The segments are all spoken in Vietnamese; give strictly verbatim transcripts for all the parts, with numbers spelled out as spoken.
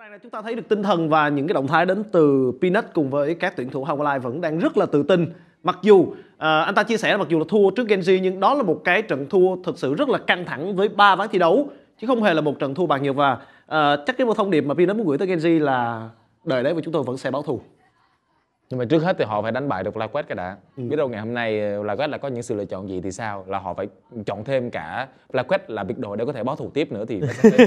Chúng ta thấy được tinh thần và những cái động thái đến từ Peanut cùng với các tuyển thủ Hanwha Live vẫn đang rất là tự tin. Mặc dù à, anh ta chia sẻ là mặc dù là thua trước Genji, nhưng đó là một cái trận thua thực sự rất là căng thẳng với ba ván thi đấu, chứ không hề là một trận thua bạc nhược. Và à, chắc cái một thông điệp mà Peanut muốn gửi tới Genji là đợi đấy và chúng tôi vẫn sẽ báo thù. Nhưng mà trước hết thì họ phải đánh bại được FlyQuest cái đã. Ừ. Biết đâu ngày hôm nay FlyQuest là có những sự lựa chọn gì thì sao? Là họ phải chọn thêm cả FlyQuest là biệt đội để có thể báo thù tiếp nữa thì nó sẽ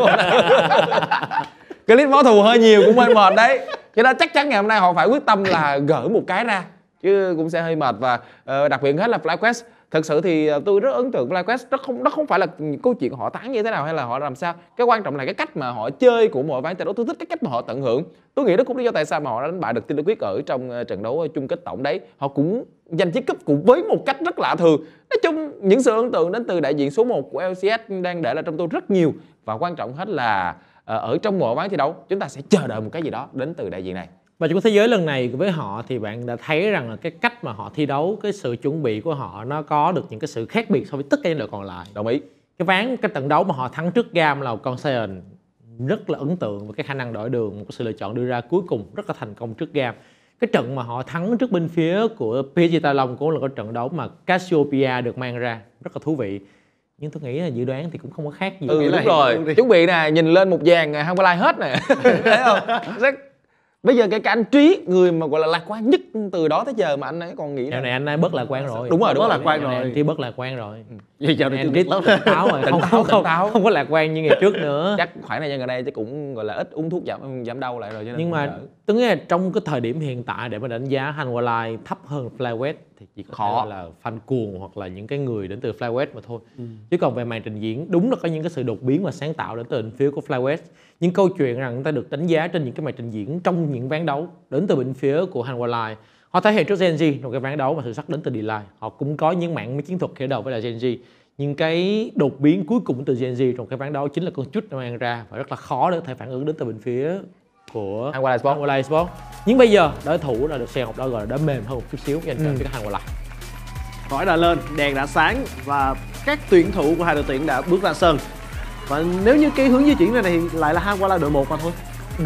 cái clip báo thù hơi nhiều cũng hơi mệt đấy. Cho nên chắc chắn ngày hôm nay họ phải quyết tâm là gỡ một cái ra, chứ cũng sẽ hơi mệt. Và uh, đặc biệt hết là FlyQuest. Thật sự thì tôi rất ấn tượng FlyQuest. Nó không, nó không phải là câu chuyện họ thắng như thế nào hay là họ làm sao. Cái quan trọng là cái cách mà họ chơi của mỗi ván trận đấu. Tôi thích cái cách mà họ tận hưởng. Tôi nghĩ đó cũng lý do tại sao mà họ đã đánh bại được Team Liquid ở trong trận đấu chung kết tổng đấy. Họ cũng giành chiếc cúp cũng với một cách rất lạ thường. Nói chung những sự ấn tượng đến từ đại diện số một của lờ xê ét đang để lại trong tôi rất nhiều. Và quan trọng hết là ở trong mỗi ván thi đấu chúng ta sẽ chờ đợi một cái gì đó đến từ đại diện này. Và chung kết thế giới lần này với họ thì bạn đã thấy rằng là cái cách mà họ thi đấu, cái sự chuẩn bị của họ nó có được những cái sự khác biệt so với tất cả những đội còn lại. Đồng ý. Cái ván, cái trận đấu mà họ thắng trước Gam là con Sion rất là ấn tượng, và cái khả năng đổi đường, một cái sự lựa chọn đưa ra cuối cùng rất là thành công trước Gam. Cái trận mà họ thắng trước bên phía của pê ét giê Tài Long cũng là cái trận đấu mà Cassiopeia được mang ra, rất là thú vị. Nhưng tôi nghĩ là dự đoán thì cũng không có khác gì. Ừ, đúng rồi. Chuẩn bị nè, nhìn lên một dàn Hanwha Live hết nè. Thấy không? Rất... Bây giờ cái cả anh Trí, người mà gọi là lạc quan nhất từ đó tới giờ mà anh ấy còn nghĩ là... này anh ấy bớt lạc quan rồi. Đúng rồi, đúng bớt rồi. lạc quan rồi. Anh Trí bớt lạc quan rồi. Vậy giờ anh Trí táo rồi, không, không, không, không, không có lạc quan như ngày trước nữa. Chắc khoảng thời gian gần đây chứ cũng gọi là ít uống thuốc giảm giảm đau lại rồi. Cho nên nhưng mà tôi nghĩ là trong cái thời điểm hiện tại để mà đánh giá Hanwha Live thấp hơn FlyQuest thì chỉ có khó thể là fan cuồng hoặc là những cái người đến từ FlyQuest mà thôi. Ừ. Chứ còn về màn trình diễn đúng là có những cái sự đột biến và sáng tạo đến từ bên phía của FlyQuest. Những câu chuyện rằng người ta được đánh giá trên những cái màn trình diễn trong những ván đấu đến từ bên phía của Hanwha Live. Họ thể hiện trước Genji trong cái ván đấu mà sự sắc đến từ D-Live. Họ cũng có những mảng chiến thuật khởi đầu với là Genji. Nhưng cái đột biến cuối cùng từ Genji trong cái ván đấu chính là con chút nó mang ra và rất là khó để có thể phản ứng đến từ bên phía của Hanwha Live Sport. Hanwha Live Sport. Nhưng bây giờ đối thủ là được xem học đó gọi là đã mềm hơn một chút xíu dành cho ừ. cái Hanwha Live. Khói đã lên, đèn đã sáng và các tuyển thủ của hai đội tuyển đã bước ra sân. Và nếu như cái hướng di chuyển này, này thì lại là Hanwha Live đội một mà thôi. Ừ.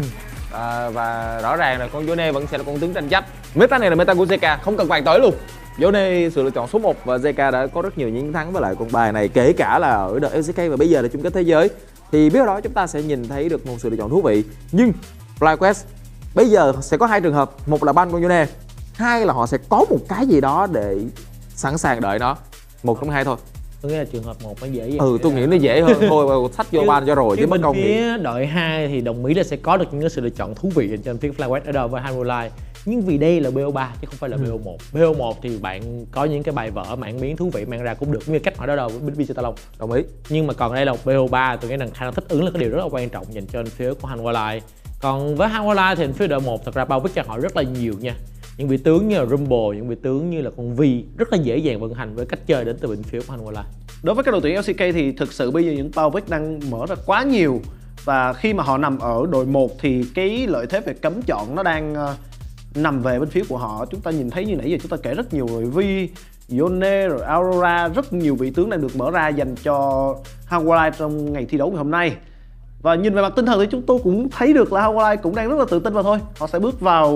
À, và rõ ràng là con Yone vẫn sẽ là con tướng tranh chấp. Meta này là meta của Zeka, không cần bàn tới luôn. Yone sự lựa chọn số một và Zeka đã có rất nhiều những thắng với lại con bài này, kể cả là ở đợt lờ xê ca và bây giờ là chung kết thế giới. Thì biết đó chúng ta sẽ nhìn thấy được một sự lựa chọn thú vị. Nhưng FlyQuest bây giờ sẽ có hai trường hợp, một là ban con Yone, hai là họ sẽ có một cái gì đó để sẵn sàng đợi nó. Một trong hai thôi. Tôi nghĩ là trường hợp một nó dễ dàng. Ừ, tôi nghĩ nó dễ hơn thôi, sách vô ban cho rồi chứ mất công phía nghĩ. Đội hai thì đồng ý là sẽ có được những cái sự lựa chọn thú vị trên phía FlyQuest ở đâu với Hanwha Live. Nhưng vì đây là bê o ba chứ không phải là ừ. bê o một. bê o một thì bạn có những cái bài vở mảng miếng thú vị mang ra cũng được, như cách hỏi đó đâu với pê ét giê Tài Long. Đồng ý. Nhưng mà còn đây là một bê o ba, tôi nghĩ rằng khả năng thích ứng là cái điều rất là quan trọng dành cho phía của Hanwha Live. Còn với Hanwha Live thì phía đội một thật ra bao vít cho họ rất là nhiều nha. Những vị tướng như là Rumble, những vị tướng như là con Vi rất là dễ dàng vận hành với cách chơi đến từ bên phía của Hanwha Live. Đối với các đội tuyển lờ xê ca thì thực sự bây giờ những power pick đang mở ra quá nhiều. Và khi mà họ nằm ở đội một thì cái lợi thế về cấm chọn nó đang uh, nằm về bên phía của họ. Chúng ta nhìn thấy như nãy giờ chúng ta kể rất nhiều rồi, Vi, Yone, rồi Aurora, rất nhiều vị tướng đang được mở ra dành cho Hanwha Live trong ngày thi đấu ngày hôm nay. Và nhìn về mặt tinh thần thì chúng tôi cũng thấy được là Hanwha Live cũng đang rất là tự tin vào thôi. Họ sẽ bước vào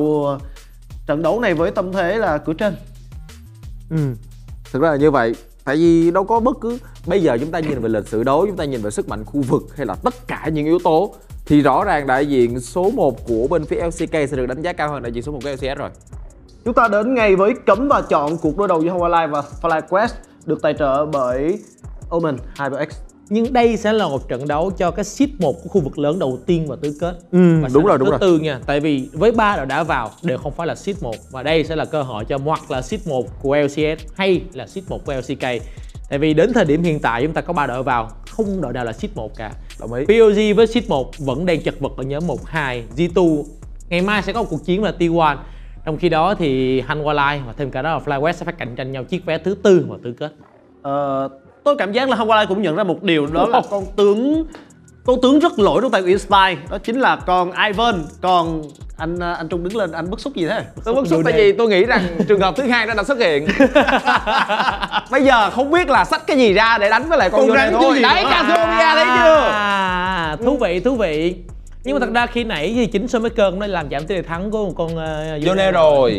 trận đấu này với tâm thế là cửa trên. Ừ, thực ra là như vậy. Tại vì đâu có bất cứ... Bây giờ chúng ta nhìn về lịch sử đấu, chúng ta nhìn về sức mạnh khu vực hay là tất cả những yếu tố thì rõ ràng đại diện số một của bên phía lờ xê ca sẽ được đánh giá cao hơn đại diện số một của lờ xê ét rồi. Chúng ta đến ngay với cấm và chọn cuộc đối đầu giữa Hanwha Live và FlyQuest được tài trợ bởi Omen HyperX. Nhưng đây sẽ là một trận đấu cho cái seed một của khu vực lớn đầu tiên vào tứ kết. Ừ, và đúng rồi, đúng thứ rồi. tư nha. Tại vì với ba đội đã vào đều không phải là seed một, và đây sẽ là cơ hội cho hoặc là seed một của lờ xê ét hay là seed một của lờ xê ca. Tại vì đến thời điểm hiện tại chúng ta có ba đội vào, không đội nào là seed một cả. Đồng ý. pê o giê với seed một vẫn đang chật vật ở nhóm một hai. giê hai ngày mai sẽ có một cuộc chiến là T một. Trong khi đó thì Hanwha Live và thêm cả đó là FlyQuest sẽ phải cạnh tranh nhau chiếc vé thứ tư vào tứ kết. Ờ, tôi cảm giác là Hanwha Live cũng nhận ra một điều, đó là con tướng con tướng rất lỗi trong tay của Inspire, đó chính là con Ivan. Còn anh anh Trung đứng lên, anh bức xúc gì thế? Tôi bức xúc tại vì tôi nghĩ rằng trường hợp thứ hai nó đã xuất hiện. Bây giờ không biết là xách cái gì ra để đánh với lại con Yone thôi. Đấy, Cassiopeia thấy chưa? À, thú vị, thú vị. Nhưng mà thật ra khi nãy thì chính Showmaker cũng đã làm giảm tỷ lệ thắng của một con uh, Yone rồi.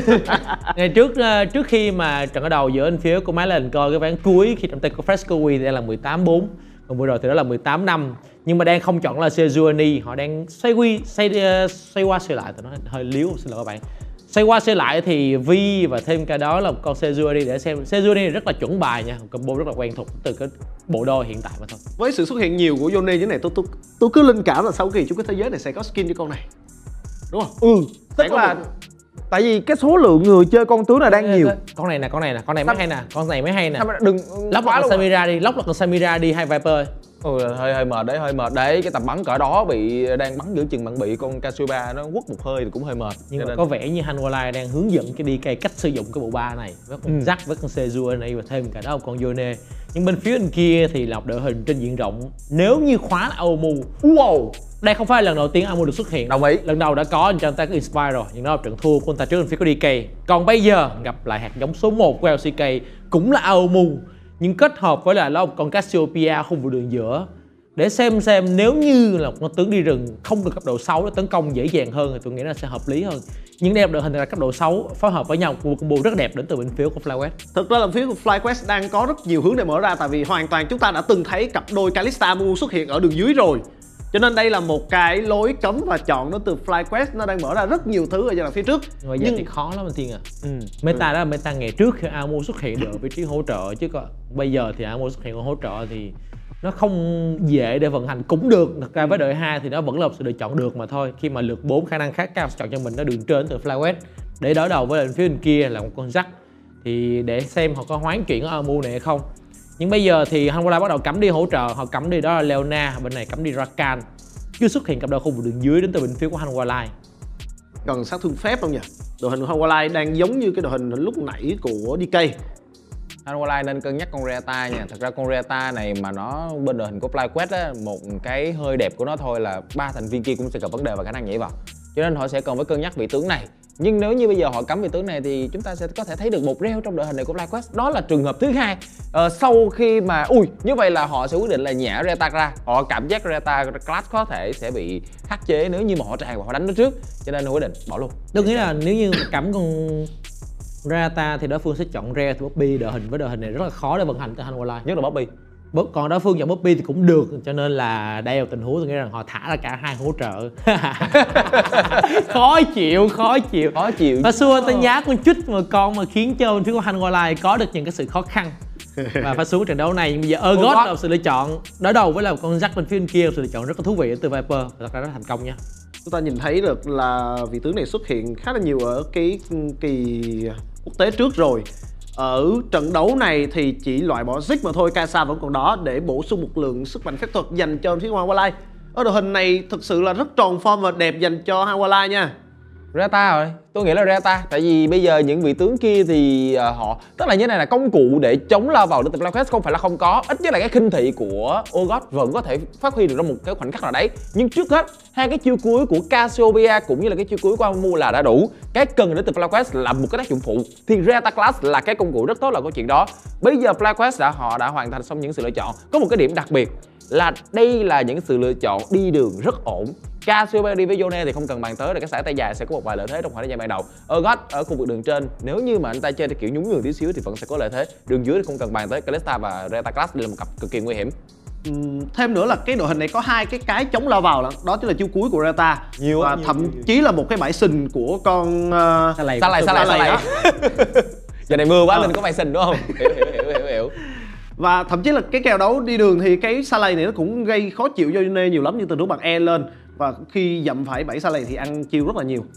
Ngày trước uh, trước khi mà trận ở đầu giữa bên phía của Máy lên coi cái ván cuối khi trong tay của Fresco thì đang là mười tám bốn, còn vừa rồi thì đó là mười tám năm. Nhưng mà đang không chọn là Sejuani, họ đang xoay quy xoay uh, xoay qua xoay lại, tôi nói hơi liếu, xin lỗi các bạn. Xoay qua xoay lại thì Vi và thêm cả đó là một con Sejuani để xem. Sejuani rất là chuẩn bài nha, combo rất là quen thuộc từ cái bộ đôi hiện tại mà thôi. Với sự xuất hiện nhiều của Yone như thế này, tôi tôi tôi cứ linh cảm là sau kỳ chung cái thế giới này sẽ có skin cho con này, đúng không? Ừ, tức là một... tại vì cái số lượng người chơi con tướng này đang nhiều. Con này nè, con này nè, con này mới hay nè, con này mới hay nè. Đừng lóc là con Samira đi, lóc là con Samira đi hay Viper. Ừ, hơi hơi mệt đấy, hơi mệt đấy. Cái tầm bắn cỡ đó bị đang bắn giữa chừng bạn bị con Cassiopeia nó quất một hơi thì cũng hơi mệt. Nhưng mà nên... có vẻ như Hanwha đang hướng dẫn cái đê ca cách sử dụng cái bộ ba này với con Jack, với con Sejuani và thêm cả đó một con Yone. Nhưng bên phía bên kia thì là một đội hình trên diện rộng. Nếu như khóa là Aomu, wow, đây không phải là lần đầu tiên Aomu được xuất hiện. Đồng ý. Lần đầu đã có cho anh ta có Inspire rồi, nhưng đó là trận thua của anh ta trước bên phía của đê ca. Còn bây giờ gặp lại hạt giống số một của lờ xê ca cũng là Aomu, nhưng kết hợp với là nó một con Cassiopeia không vào đường giữa. Để xem xem nếu như là một con tướng đi rừng không được cấp độ sáu để tấn công dễ dàng hơn thì tôi nghĩ là sẽ hợp lý hơn. Nhưng đẹp đội hình là cấp độ sáu phối hợp với nhau một combo rất đẹp đến từ bên phía của FlyQuest. Thực ra là phía của FlyQuest đang có rất nhiều hướng để mở ra, tại vì hoàn toàn chúng ta đã từng thấy cặp đôi Kalista Amumu xuất hiện ở đường dưới rồi. Cho nên đây là một cái lối cấm và chọn đến từ FlyQuest, nó đang mở ra rất nhiều thứ ở giai đoạn phía trước. Bây giờ nhưng... thì khó lắm anh Tiên à. Ừ. Meta đó là meta ngày trước khi Amumu xuất hiện được ở vị trí hỗ trợ, chứ còn bây giờ thì Amumu xuất hiện ở hỗ trợ thì nó không dễ để vận hành cũng được. Thật ra với đội hai thì nó vẫn là một sự lựa chọn được mà thôi. Khi mà lượt bốn khả năng khá cao sẽ chọn cho mình nó đường trên từ FlyQuest để đối đầu với phía bên kia là một con Jack, thì để xem họ có hoán chuyển ở Amumu này hay không. Nhưng bây giờ thì Hanwha bắt đầu cắm đi hỗ trợ, họ cắm đi đó là Leona, bên này cắm đi Rakan. Chưa xuất hiện cặp đôi khu vực đường dưới đến từ bên phía của Hanwha. Cần sát thương phép không nhỉ? Đội hình của Hanwha đang giống như cái đội hình lúc nãy của đê ca. Hanwha nên cân nhắc con Reata nha. Thật ra con Reata này mà nó bên đội hình của FlyQuest á, một cái hơi đẹp của nó thôi là ba thành viên kia cũng sẽ gặp vấn đề và khả năng nhảy vào. Cho nên họ sẽ cần phải cân nhắc vị tướng này. Nhưng nếu như bây giờ họ cắm vị tướng này thì chúng ta sẽ có thể thấy được một reo trong đội hình này của FlyQuest. Đó là trường hợp thứ hai. Ờ, sau khi mà ui như vậy là họ sẽ quyết định là nhả Reata ra. Họ cảm giác Reata class có thể sẽ bị khắc chế nếu như mà họ tràn và họ đánh nó trước. Cho nên họ quyết định bỏ luôn. Tôi nghĩ là nếu như cắm con Reata thì đối phương sẽ chọn Rare từ Bobby. Đội hình với đội hình này rất là khó để vận hành từ Hanwha, nhất là Bobby. Còn đối phương chọn Bobby thì cũng được, cho nên là đây là tình huống tôi nghĩ rằng họ thả ra cả hai hỗ trợ. khó chịu khó chịu khó chịu và xua tên giá con chút mà con mà khiến cho bên phía của Hanwha có được những cái sự khó khăn và phải xuống trận đấu này. Nhưng bây giờ Urgot là một sự lựa chọn đối đầu với là một con Jack bên phía bên kia, một sự lựa chọn rất là thú vị từ Viper, thật ra rất thành công nha. Chúng ta nhìn thấy được là vị tướng này xuất hiện khá là nhiều ở cái kỳ quốc tế trước rồi. Ở trận đấu này thì chỉ loại bỏ Ziggs mà thôi, Kai'Sa vẫn còn đó để bổ sung một lượng sức mạnh phép thuật dành cho phía Hanwha. Ở đội hình này thực sự là rất tròn form và đẹp dành cho Hanwha nha. Reata rồi, tôi nghĩ là Reata. Tại vì bây giờ những vị tướng kia thì uh, họ tức là như này là công cụ để chống lao vào đến từ FlyQuest không phải là không có. Ít nhất là cái khinh thị của Urgot vẫn có thể phát huy được trong một cái khoảnh khắc nào đấy. Nhưng trước hết hai cái chiêu cuối của Cassiopeia cũng như là cái chiêu cuối của Amumu là đã đủ. Cái cần đến từ FlyQuest là một cái tác dụng phụ, thì Reata class là cái công cụ rất tốt là câu chuyện đó. Bây giờ FlyQuest đã họ đã hoàn thành xong những sự lựa chọn. Có một cái điểm đặc biệt là đây là những sự lựa chọn đi đường rất ổn. Cassiopeia đi với Yone thì không cần bàn tới, là cái sải tay dài sẽ có một vài lợi thế trong khoảng thời gian ban đầu. Urgot ở khu vực đường trên nếu như mà anh ta chơi theo kiểu nhún nhường tí xíu thì vẫn sẽ có lợi thế. Đường dưới thì không cần bàn tới, Kalista và Reata class là một cặp cực kỳ nguy hiểm. Uhm, thêm nữa là cái đội hình này có hai cái cái chống lao vào, đó chính là chiêu cuối của Reata nhiều và nhiều, thậm nhiều, nhiều. chí là một cái bãi sình của con uh... Sa lầy sa lầy sa lầy. Giờ này mưa quá nên có bãi sình đúng không? hiểu hiểu hiểu hiểu hiểu. Và thậm chí là cái kèo đấu đi đường thì cái Sa lầy này nó cũng gây khó chịu cho Yone nhiều lắm, như tình huống bằng E lên và khi dậm phải bảy Sa lầy thì ăn chiêu rất là nhiều.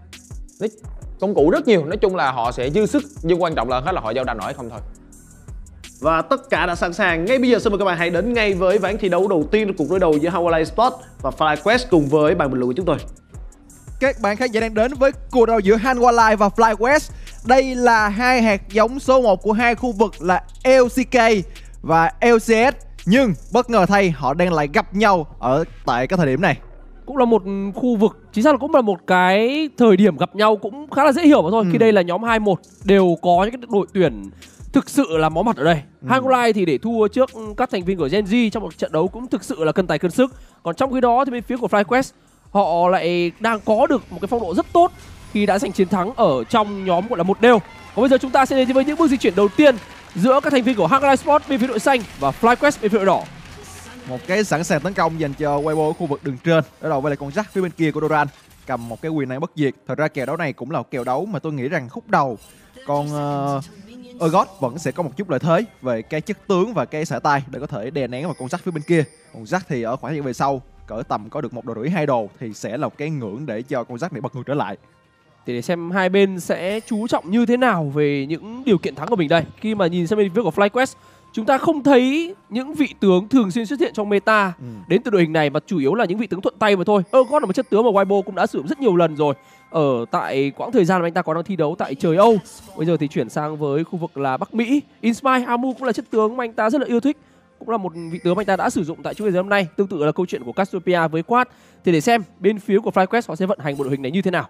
Công cụ rất nhiều, nói chung là họ sẽ dư sức, nhưng quan trọng là hết là họ giao đành nổi không thôi. Và tất cả đã sẵn sàng. Ngay bây giờ xin mời các bạn hãy đến ngay với ván thi đấu đầu tiên trong cuộc đối đầu giữa Hanwha Esports và FlyQuest cùng với bàn bình luận của chúng tôi. Các bạn khán giả đang đến với cuộc đấu giữa Hanwha và FlyQuest. Đây là hai hạt giống số một của hai khu vực là lờ xê ca và lờ xê ét. Nhưng bất ngờ thay họ đang lại gặp nhau ở tại cái thời điểm này. Cũng là một khu vực, chính xác là cũng là một cái thời điểm gặp nhau cũng khá là dễ hiểu mà thôi. Ừ. Khi đây là nhóm hai một đều có những cái đội tuyển thực sự là máu mặt ở đây. Ừ. Hanwha thì để thua trước các thành viên của Gen Z trong một trận đấu cũng thực sự là cân tài cân sức. Còn trong khi đó thì bên phía của FlyQuest họ lại đang có được một cái phong độ rất tốt khi đã giành chiến thắng ở trong nhóm gọi là một đều. Còn bây giờ chúng ta sẽ đến với những bước di chuyển đầu tiên giữa các thành viên của Hanwha Esports bên phía đội xanh và FlyQuest bên phía đội đỏ. Một cái sẵn sàng tấn công dành cho Weibo ở khu vực đường trên. Đối đầu với lại con Jack phía bên kia của Doran, cầm một cái quyền này bất diệt. Thật ra kèo đấu này cũng là một kèo đấu mà tôi nghĩ rằng khúc đầu con uh, Urgot vẫn sẽ có một chút lợi thế về cái chất tướng và cái xả tay để có thể đè nén vào con Jack phía bên kia. Con Jack thì ở khoảng thời gian về sau cỡ tầm có được một đồ rưỡi hai đồ thì sẽ là một cái ngưỡng để cho con Jack này bật ngược trở lại. Thì để xem hai bên sẽ chú trọng như thế nào về những điều kiện thắng của mình đây. Khi mà nhìn sang bên phía của FlyQuest, chúng ta không thấy những vị tướng thường xuyên xuất hiện trong meta ừ. đến từ đội hình này, mà chủ yếu là những vị tướng thuận tay mà thôi. Urgot là một chất tướng mà Weibo cũng đã sử dụng rất nhiều lần rồi ở tại quãng thời gian mà anh ta còn đang thi đấu tại trời Âu. Bây giờ thì chuyển sang với khu vực là Bắc Mỹ. Inspire Amu cũng là chất tướng mà anh ta rất là yêu thích, cũng là một vị tướng mà anh ta đã sử dụng tại chuỗi ngày hôm nay. Tương tự là câu chuyện của Cassiopeia với Quad. Thì để xem bên phía của FlyQuest họ sẽ vận hành một đội hình này như thế nào.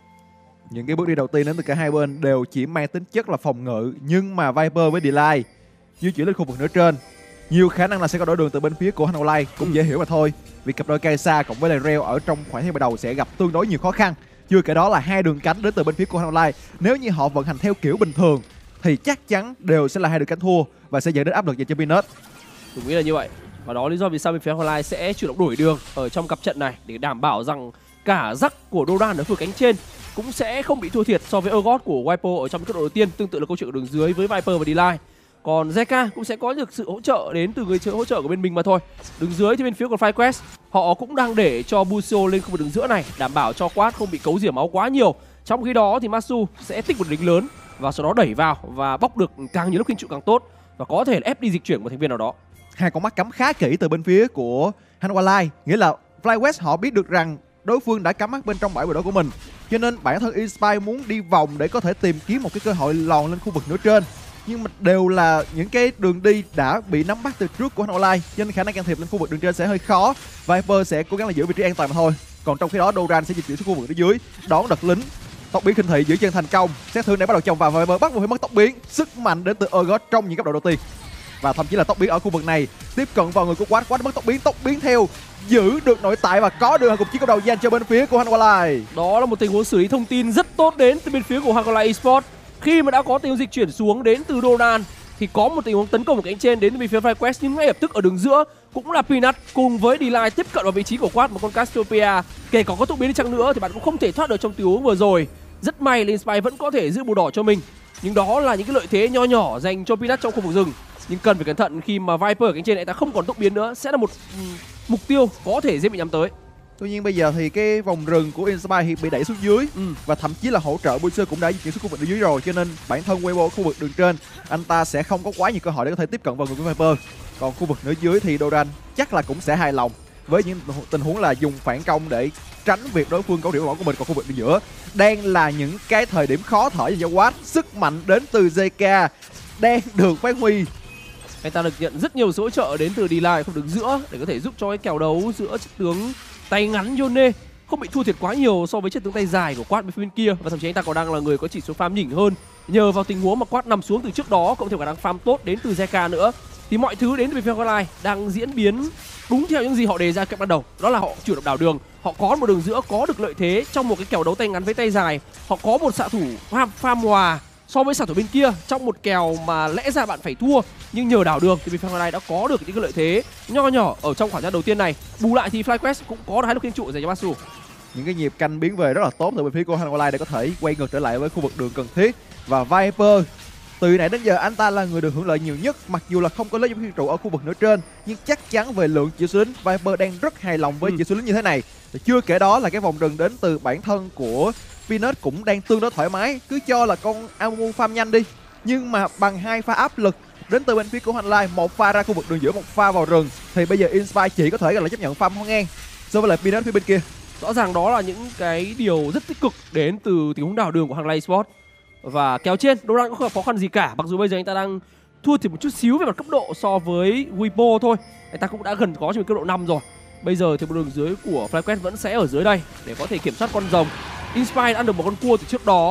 Những cái bước đi đầu tiên đến từ cả hai bên đều chỉ mang tính chất là phòng ngự, nhưng mà Viper với Delay di chuyển lên khu vực nửa trên, nhiều khả năng là sẽ có đổi đường từ bên phía của Hanwha cũng ừ. dễ hiểu mà thôi. Vì cặp đôi Kai'Sa cộng với lại Reo ở trong khoảng thời gian đầu sẽ gặp tương đối nhiều khó khăn. Chưa kể đó là hai đường cánh đến từ bên phía của Hanwha, nếu như họ vận hành theo kiểu bình thường thì chắc chắn đều sẽ là hai đường cánh thua và sẽ dẫn đến áp lực dành cho Peanut. Tôi nghĩ là như vậy. Và đó lý do vì sao bên phía Hanwha sẽ chủ động đổi đường ở trong cặp trận này để đảm bảo rằng cả rắc của Doran ở phía cánh trên cũng sẽ không bị thua thiệt so với Urgot của Weibo ở trong cấp độ đầu tiên. Tương tự là câu chuyện của đường dưới với Viper và Delay. Còn Zeka cũng sẽ có được sự hỗ trợ đến từ người chơi hỗ trợ của bên mình mà thôi. Đường dưới thì bên phía của FlyQuest họ cũng đang để cho Busio lên khu vực đường giữa này, đảm bảo cho Quad không bị cấu rỉa máu quá nhiều. Trong khi đó thì Masu sẽ tích một lính lớn và sau đó đẩy vào và bóc được càng nhiều lúc kinh trụ càng tốt, và có thể là ép đi dịch chuyển của thành viên nào đó. Hai con mắt cắm khá kỹ từ bên phía của Hanwha, nghĩa là FlyQuest họ biết được rằng đối phương đã cắm mắt bên trong bãi đội của mình, cho nên bản thân Inspire muốn đi vòng để có thể tìm kiếm một cái cơ hội lòn lên khu vực nửa trên. Nhưng mà đều là những cái đường đi đã bị nắm bắt từ trước của Hanwha, cho nên khả năng can thiệp lên khu vực đường trên sẽ hơi khó. Viper sẽ cố gắng là giữ vị trí an toàn mà thôi. Còn trong khi đó Doran sẽ di chuyển xuống khu vực ở dưới đón đợt lính. Tốc biến khinh thị giữ chân thành công, sát thương này bắt đầu chồng vào và Viper bắt buộc phải mất tốc biến. Sức mạnh đến từ Urgot trong những cấp độ đầu tiên, và thậm chí là tốc biến ở khu vực này tiếp cận vào người của Quad. Quad mất tốc biến, tốc biến theo giữ được nội tại và có được cục chiến công đầu dành cho bên phía của Hanwha. Đó là một tình huống xử lý thông tin rất tốt đến từ bên phía của Hanwha Esports. Khi mà đã có tình huống dịch chuyển xuống đến từ Doran thì có một tình huống tấn công ở cánh trên đến từ bên phía FlyQuest, nhưng ngay lập tức ở đường giữa cũng là Peanut cùng với Delay tiếp cận vào vị trí của Quad. Một con Cassiopeia kể có có tốc biến đi chăng nữa thì bạn cũng không thể thoát được trong tình huống vừa rồi. Rất may là Inspire vẫn có thể giữ bùa đỏ cho mình, nhưng đó là những cái lợi thế nho nhỏ dành cho Peanut trong khu vực rừng. Nhưng cần phải cẩn thận khi mà Viper ở cánh trên này ta không còn tốc biến nữa, sẽ là một um, mục tiêu có thể dễ bị nhắm tới. Tuy nhiên bây giờ thì cái vòng rừng của Inspire thì bị đẩy xuống dưới ừ. và thậm chí là hỗ trợ Booster cũng đã di chuyển xuống khu vực ở dưới rồi, cho nên bản thân Weibo khu vực đường trên anh ta sẽ không có quá nhiều cơ hội để có thể tiếp cận vào người của Viper. Còn khu vực nửa dưới thì Doran chắc là cũng sẽ hài lòng với những tình huống là dùng phản công để tránh việc đối phương cấu điểm của mình. Còn khu vực ở giữa đang là những cái thời điểm khó thở dành cho Quad. Sức mạnh đến từ gi ca đang được phát huy. Anh ta được nhận rất nhiều sự hỗ trợ đến từ Delay không đứng giữa để có thể giúp cho cái kèo đấu giữa chất tướng tay ngắn Yone không bị thua thiệt quá nhiều so với chất tướng tay dài của Quad bên kia, và thậm chí anh ta còn đang là người có chỉ số farm nhỉnh hơn nhờ vào tình huống mà Quad nằm xuống từ trước đó, cộng thêm khả năng farm tốt đến từ Zeka nữa. Thì mọi thứ đến từ bên phía Hanwha đang diễn biến đúng theo những gì họ đề ra kèo ban đầu, đó là họ chủ động đảo đường, họ có một đường giữa có được lợi thế trong một cái kèo đấu tay ngắn với tay dài, họ có một xạ thủ farm, farm hòa so với xạ thủ bên kia trong một kèo mà lẽ ra bạn phải thua, nhưng nhờ đảo đường thì bên Hanwha đã có được những cái lợi thế nho nhỏ ở trong khoảng gian đầu tiên này. Bù lại thì FlyQuest cũng có hai lúc kiên trụ dành cho Masu. Những cái nhịp canh biến về rất là tốt từ bên phía của Hanwha để có thể quay ngược trở lại với khu vực đường cần thiết. Và Viper từ nãy đến giờ anh ta là người được hưởng lợi nhiều nhất, mặc dù là không có lấy giống kiên trụ ở khu vực nửa trên, nhưng chắc chắn về lượng chỉ số lính Viper đang rất hài lòng với ừ. chỉ số lính như thế này. Và chưa kể đó là cái vòng rừng đến từ bản thân của Peanut cũng đang tương đối thoải mái, cứ cho là con Amu farm nhanh đi, nhưng mà bằng hai pha áp lực đến từ bên phía của Hanwha, một pha ra khu vực đường giữa, một pha vào rừng, thì bây giờ Inspire chỉ có thể là chấp nhận farm ngang so với lại Peanut phía bên kia. Rõ ràng đó là những cái điều rất tích cực đến từ tình huống đảo đường của Hanwha Esports. Và kéo trên, Doran cũng không gặp khó khăn gì cả, mặc dù bây giờ anh ta đang thua thì một chút xíu về mặt cấp độ so với Weibo thôi. Anh ta cũng đã gần có trên cấp độ năm rồi. Bây giờ thì một đường dưới của FlyQuest vẫn sẽ ở dưới đây để có thể kiểm soát con rồng. Inspire đã ăn được một con cua từ trước đó,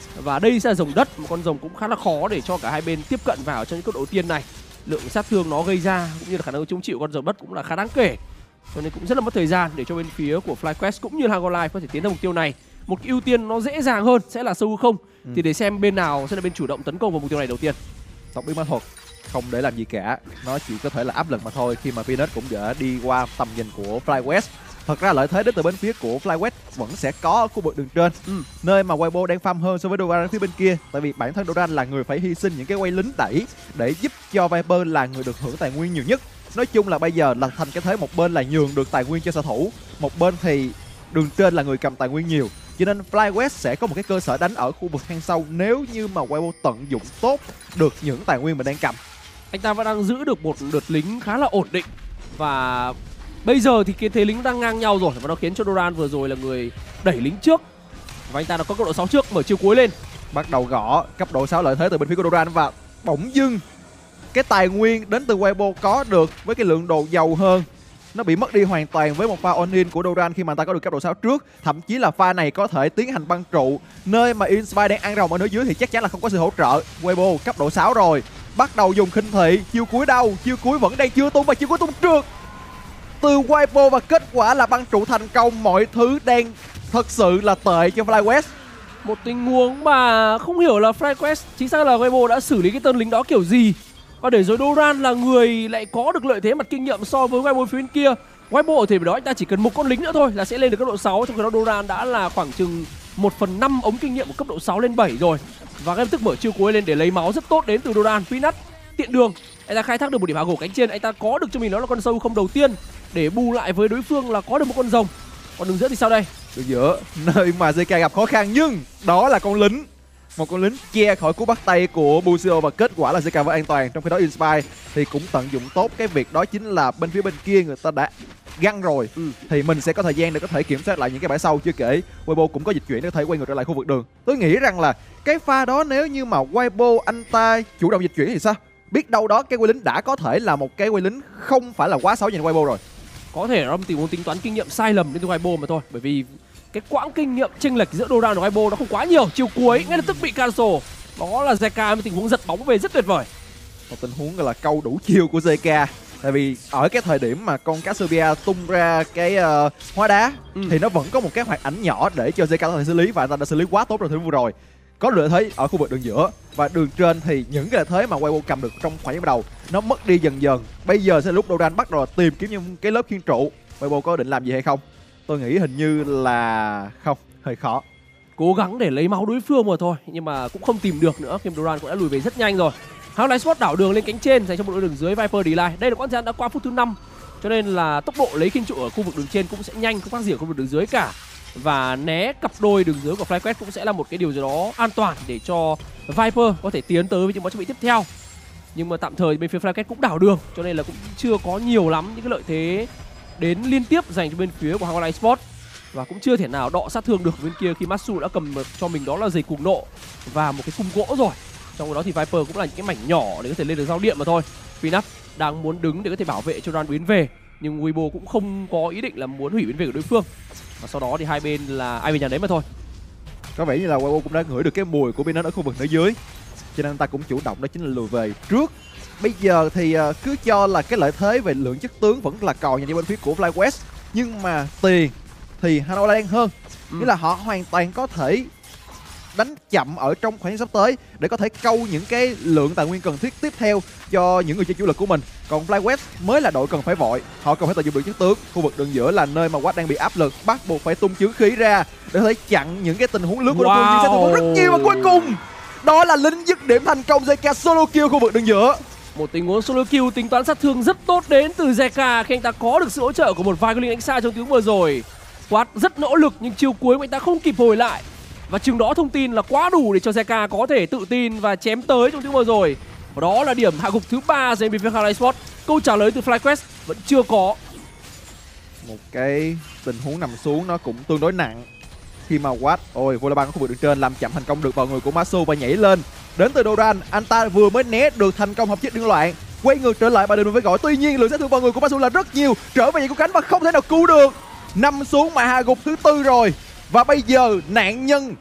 Và đây sẽ là rồng đất, một con rồng cũng khá là khó để cho cả hai bên tiếp cận vào trong những cấp đầu tiên này. Lượng sát thương nó gây ra cũng như là khả năng chống chịu con rồng đất cũng là khá đáng kể. Cho nên cũng rất là mất thời gian để cho bên phía của FlyQuest cũng như là Hanwha Life có thể tiến ra mục tiêu này. Một cái ưu tiên nó dễ dàng hơn sẽ là sâu không. Ừ. Thì để xem bên nào sẽ là bên chủ động tấn công vào mục tiêu này đầu tiên. Tộc biến ma thuật không để làm gì cả, nó chỉ có thể là áp lực mà thôi, khi mà Peanut cũng đã đi qua tầm nhìn của FlyQuest. Thật ra lợi thế đến từ bên phía của FlyQuest vẫn sẽ có ở khu vực đường trên, ừ. nơi mà Weibo đang farm hơn so với Doran phía bên kia, tại vì bản thân Doran là người phải hy sinh những cái quay lính đẩy để giúp cho Viper là người được hưởng tài nguyên nhiều nhất. Nói chung là bây giờ là thành cái thế một bên là nhường được tài nguyên cho xạ thủ, một bên thì đường trên là người cầm tài nguyên nhiều, cho nên FlyQuest sẽ có một cái cơ sở đánh ở khu vực hang sâu nếu như mà Weibo tận dụng tốt được những tài nguyên mình đang cầm. Anh ta vẫn đang giữ được một đợt lính khá là ổn định, và bây giờ thì cái thế lính đang ngang nhau rồi, và nó khiến cho Doran vừa rồi là người đẩy lính trước, và anh ta đã có cấp độ sáu trước, mở chiêu cuối lên, bắt đầu gõ cấp độ sáu lợi thế từ bên phía của Doran, và bỗng dưng cái tài nguyên đến từ Weibo có được với cái lượng đồ giàu hơn nó bị mất đi hoàn toàn với một pha on-in của Doran khi mà anh ta có được cấp độ sáu trước. Thậm chí là pha này có thể tiến hành băng trụ, nơi mà Inspire đang ăn rồng ở nơi dưới thì chắc chắn là không có sự hỗ trợ. Weibo cấp độ sáu rồi, bắt đầu dùng khinh thị, chiêu cuối đâu, chiêu cuối vẫn đang chưa tung và chiêu cuối tung trượt từ Weibo, và kết quả là băng trụ thành công. Mọi thứ đang thật sự là tệ cho FlyQuest. Một tình huống mà không hiểu là FlyQuest chính xác là Weibo đã xử lý cái tên lính đó kiểu gì, và để rồi Doran là người lại có được lợi thế mặt kinh nghiệm so với Weibo phía bên kia. Weibo ở thời điểm đó anh ta chỉ cần một con lính nữa thôi là sẽ lên được cấp độ sáu, trong khi đó Doran đã là khoảng chừng một phần năm ống kinh nghiệm của cấp độ sáu lên bảy rồi, và ngay lập tức mở chiêu cuối lên để lấy máu rất tốt đến từ Doran. Peanut tiện đường, anh ta khai thác được một điểm hạ gỗ cánh trên, anh ta có được cho mình đó là con sâu không đầu tiên để bù lại với đối phương là có được một con rồng. Còn đường giữa thì sao đây? Đường giữa nơi mà gi ca gặp khó khăn, nhưng đó là con lính, một con lính che khỏi cú bắt tay của Busio, và kết quả là gi ca vẫn an toàn. Trong khi đó Inspire thì cũng tận dụng tốt cái việc đó chính là bên phía bên kia người ta đã găng rồi, ừ. thì mình sẽ có thời gian để có thể kiểm soát lại những cái bãi sau. Chưa kể Weibo cũng có dịch chuyển để có thể quay ngược trở lại khu vực đường. Tôi nghĩ rằng là cái pha đó nếu như mà Weibo anh ta chủ động dịch chuyển thì sao? Biết đâu đó cái quay lính đã có thể là một cái quay lính không phải là quá xấu dành Weibo rồi. Có thể nó tình huống tính toán kinh nghiệm sai lầm đến từ Weibo mà thôi, bởi vì cái quãng kinh nghiệm chênh lệch giữa Doran và Weibo nó không quá nhiều. Chiều cuối ngay lập tức bị cancel. Đó là Zeka với tình huống giật bóng về rất tuyệt vời. Một tình huống gọi là câu đủ chiêu của gi ca. Tại vì ở cái thời điểm mà con Cassiopeia tung ra cái uh, hóa đá, ừ. thì nó vẫn có một cái hoạt ảnh nhỏ để cho gi ca có thể xử lý, và anh ta đã xử lý quá tốt rồi thời vừa rồi. Có lợi thế ở khu vực đường giữa, và đường trên thì những cái lợi thế mà Weibo cầm được trong khoảng đầu nó mất đi dần dần. Bây giờ sẽ lúc Doran bắt đầu tìm kiếm những cái lớp khiên trụ. Weibo có định làm gì hay không? Tôi nghĩ hình như là không, hơi khó. Cố gắng để lấy máu đối phương mà thôi, nhưng mà cũng không tìm được nữa khi Doran cũng đã lùi về rất nhanh rồi. Hanwha Sport đảo đường lên cánh trên dành cho một đội đường dưới Viper Delay. Đây là quãng thời gian đã qua phút thứ năm, cho nên là tốc độ lấy khiên trụ ở khu vực đường trên cũng sẽ nhanh, không khác gì ở khu vực đường dưới cả. Và né cặp đôi đường dưới của FlyQuest cũng sẽ là một cái điều gì đó an toàn để cho Viper có thể tiến tới với những món trang bị tiếp theo. Nhưng mà tạm thời bên phía FlyQuest cũng đảo đường, cho nên là cũng chưa có nhiều lắm những cái lợi thế đến liên tiếp dành cho bên phía của Hanwha Sport, và cũng chưa thể nào đọ sát thương được bên kia khi Matsu đã cầm cho mình đó là giày cuồng nộ và một cái cung gỗ rồi. Trong đó thì Viper cũng là những cái mảnh nhỏ để có thể lên được giao điện mà thôi. Peanut đang muốn đứng để có thể bảo vệ cho Doran biến về, nhưng Weibo cũng không có ý định là muốn hủy biến về của đối phương, và sau đó thì hai bên là ai về nhà đấy mà thôi. Có vẻ như là Weibo cũng đã ngửi được cái mùi của Peanut ở khu vực nơi dưới, cho nên anh ta cũng chủ động đó chính là lùi về trước. Bây giờ thì uh, cứ cho là cái lợi thế về lượng chất tướng vẫn là còn dành cho bên phía của FlyQuest, nhưng mà tiền thì Hanwha đang hơn. Ừ. Nghĩa là họ hoàn toàn có thể đánh chậm ở trong khoảng sắp tới để có thể câu những cái lượng tài nguyên cần thiết tiếp theo cho những người chơi chủ lực của mình. Còn FlyQuest mới là đội cần phải vội, họ cần phải tận dụng được chất tướng. Khu vực đường giữa là nơi mà Watt đang bị áp lực, bắt buộc phải tung chướng khí ra để có thể chặn những cái tình huống lướt của đối phương, nhưng sẽ tình huống rất nhiều. Và cuối cùng đó là lính dứt điểm thành công, Zeka solo kill khu vực đường giữa. Một tình huống solo kill tính toán sát thương rất tốt đến từ Zeka khi anh ta có được sự hỗ trợ của một vài cái lính đánh xa trong tiếng vừa rồi. Watt rất nỗ lực nhưng chiêu cuối của anh ta không kịp hồi lại, và chừng đó thông tin là quá đủ để cho Zeka có thể tự tin và chém tới trong tiếng vừa rồi. Và đó là điểm hạ gục thứ ba dành bên phía Hanwha Sport. Câu trả lời từ FlyQuest vẫn chưa có. Một cái tình huống nằm xuống nó cũng tương đối nặng khi mà Watt, ôi Volaban ở khu vực đường trên làm chậm thành công được vào người của Matsu và nhảy lên. Đến từ Doran, anh ta vừa mới né được thành công hợp chất điên loạn, quay ngược trở lại và đường với gọi. Tuy nhiên lượng sát thương vào người của Matsu là rất nhiều, trở về của cánh và không thể nào cứu được. Nằm xuống mà hạ gục thứ tư rồi, và bây giờ nạn nhân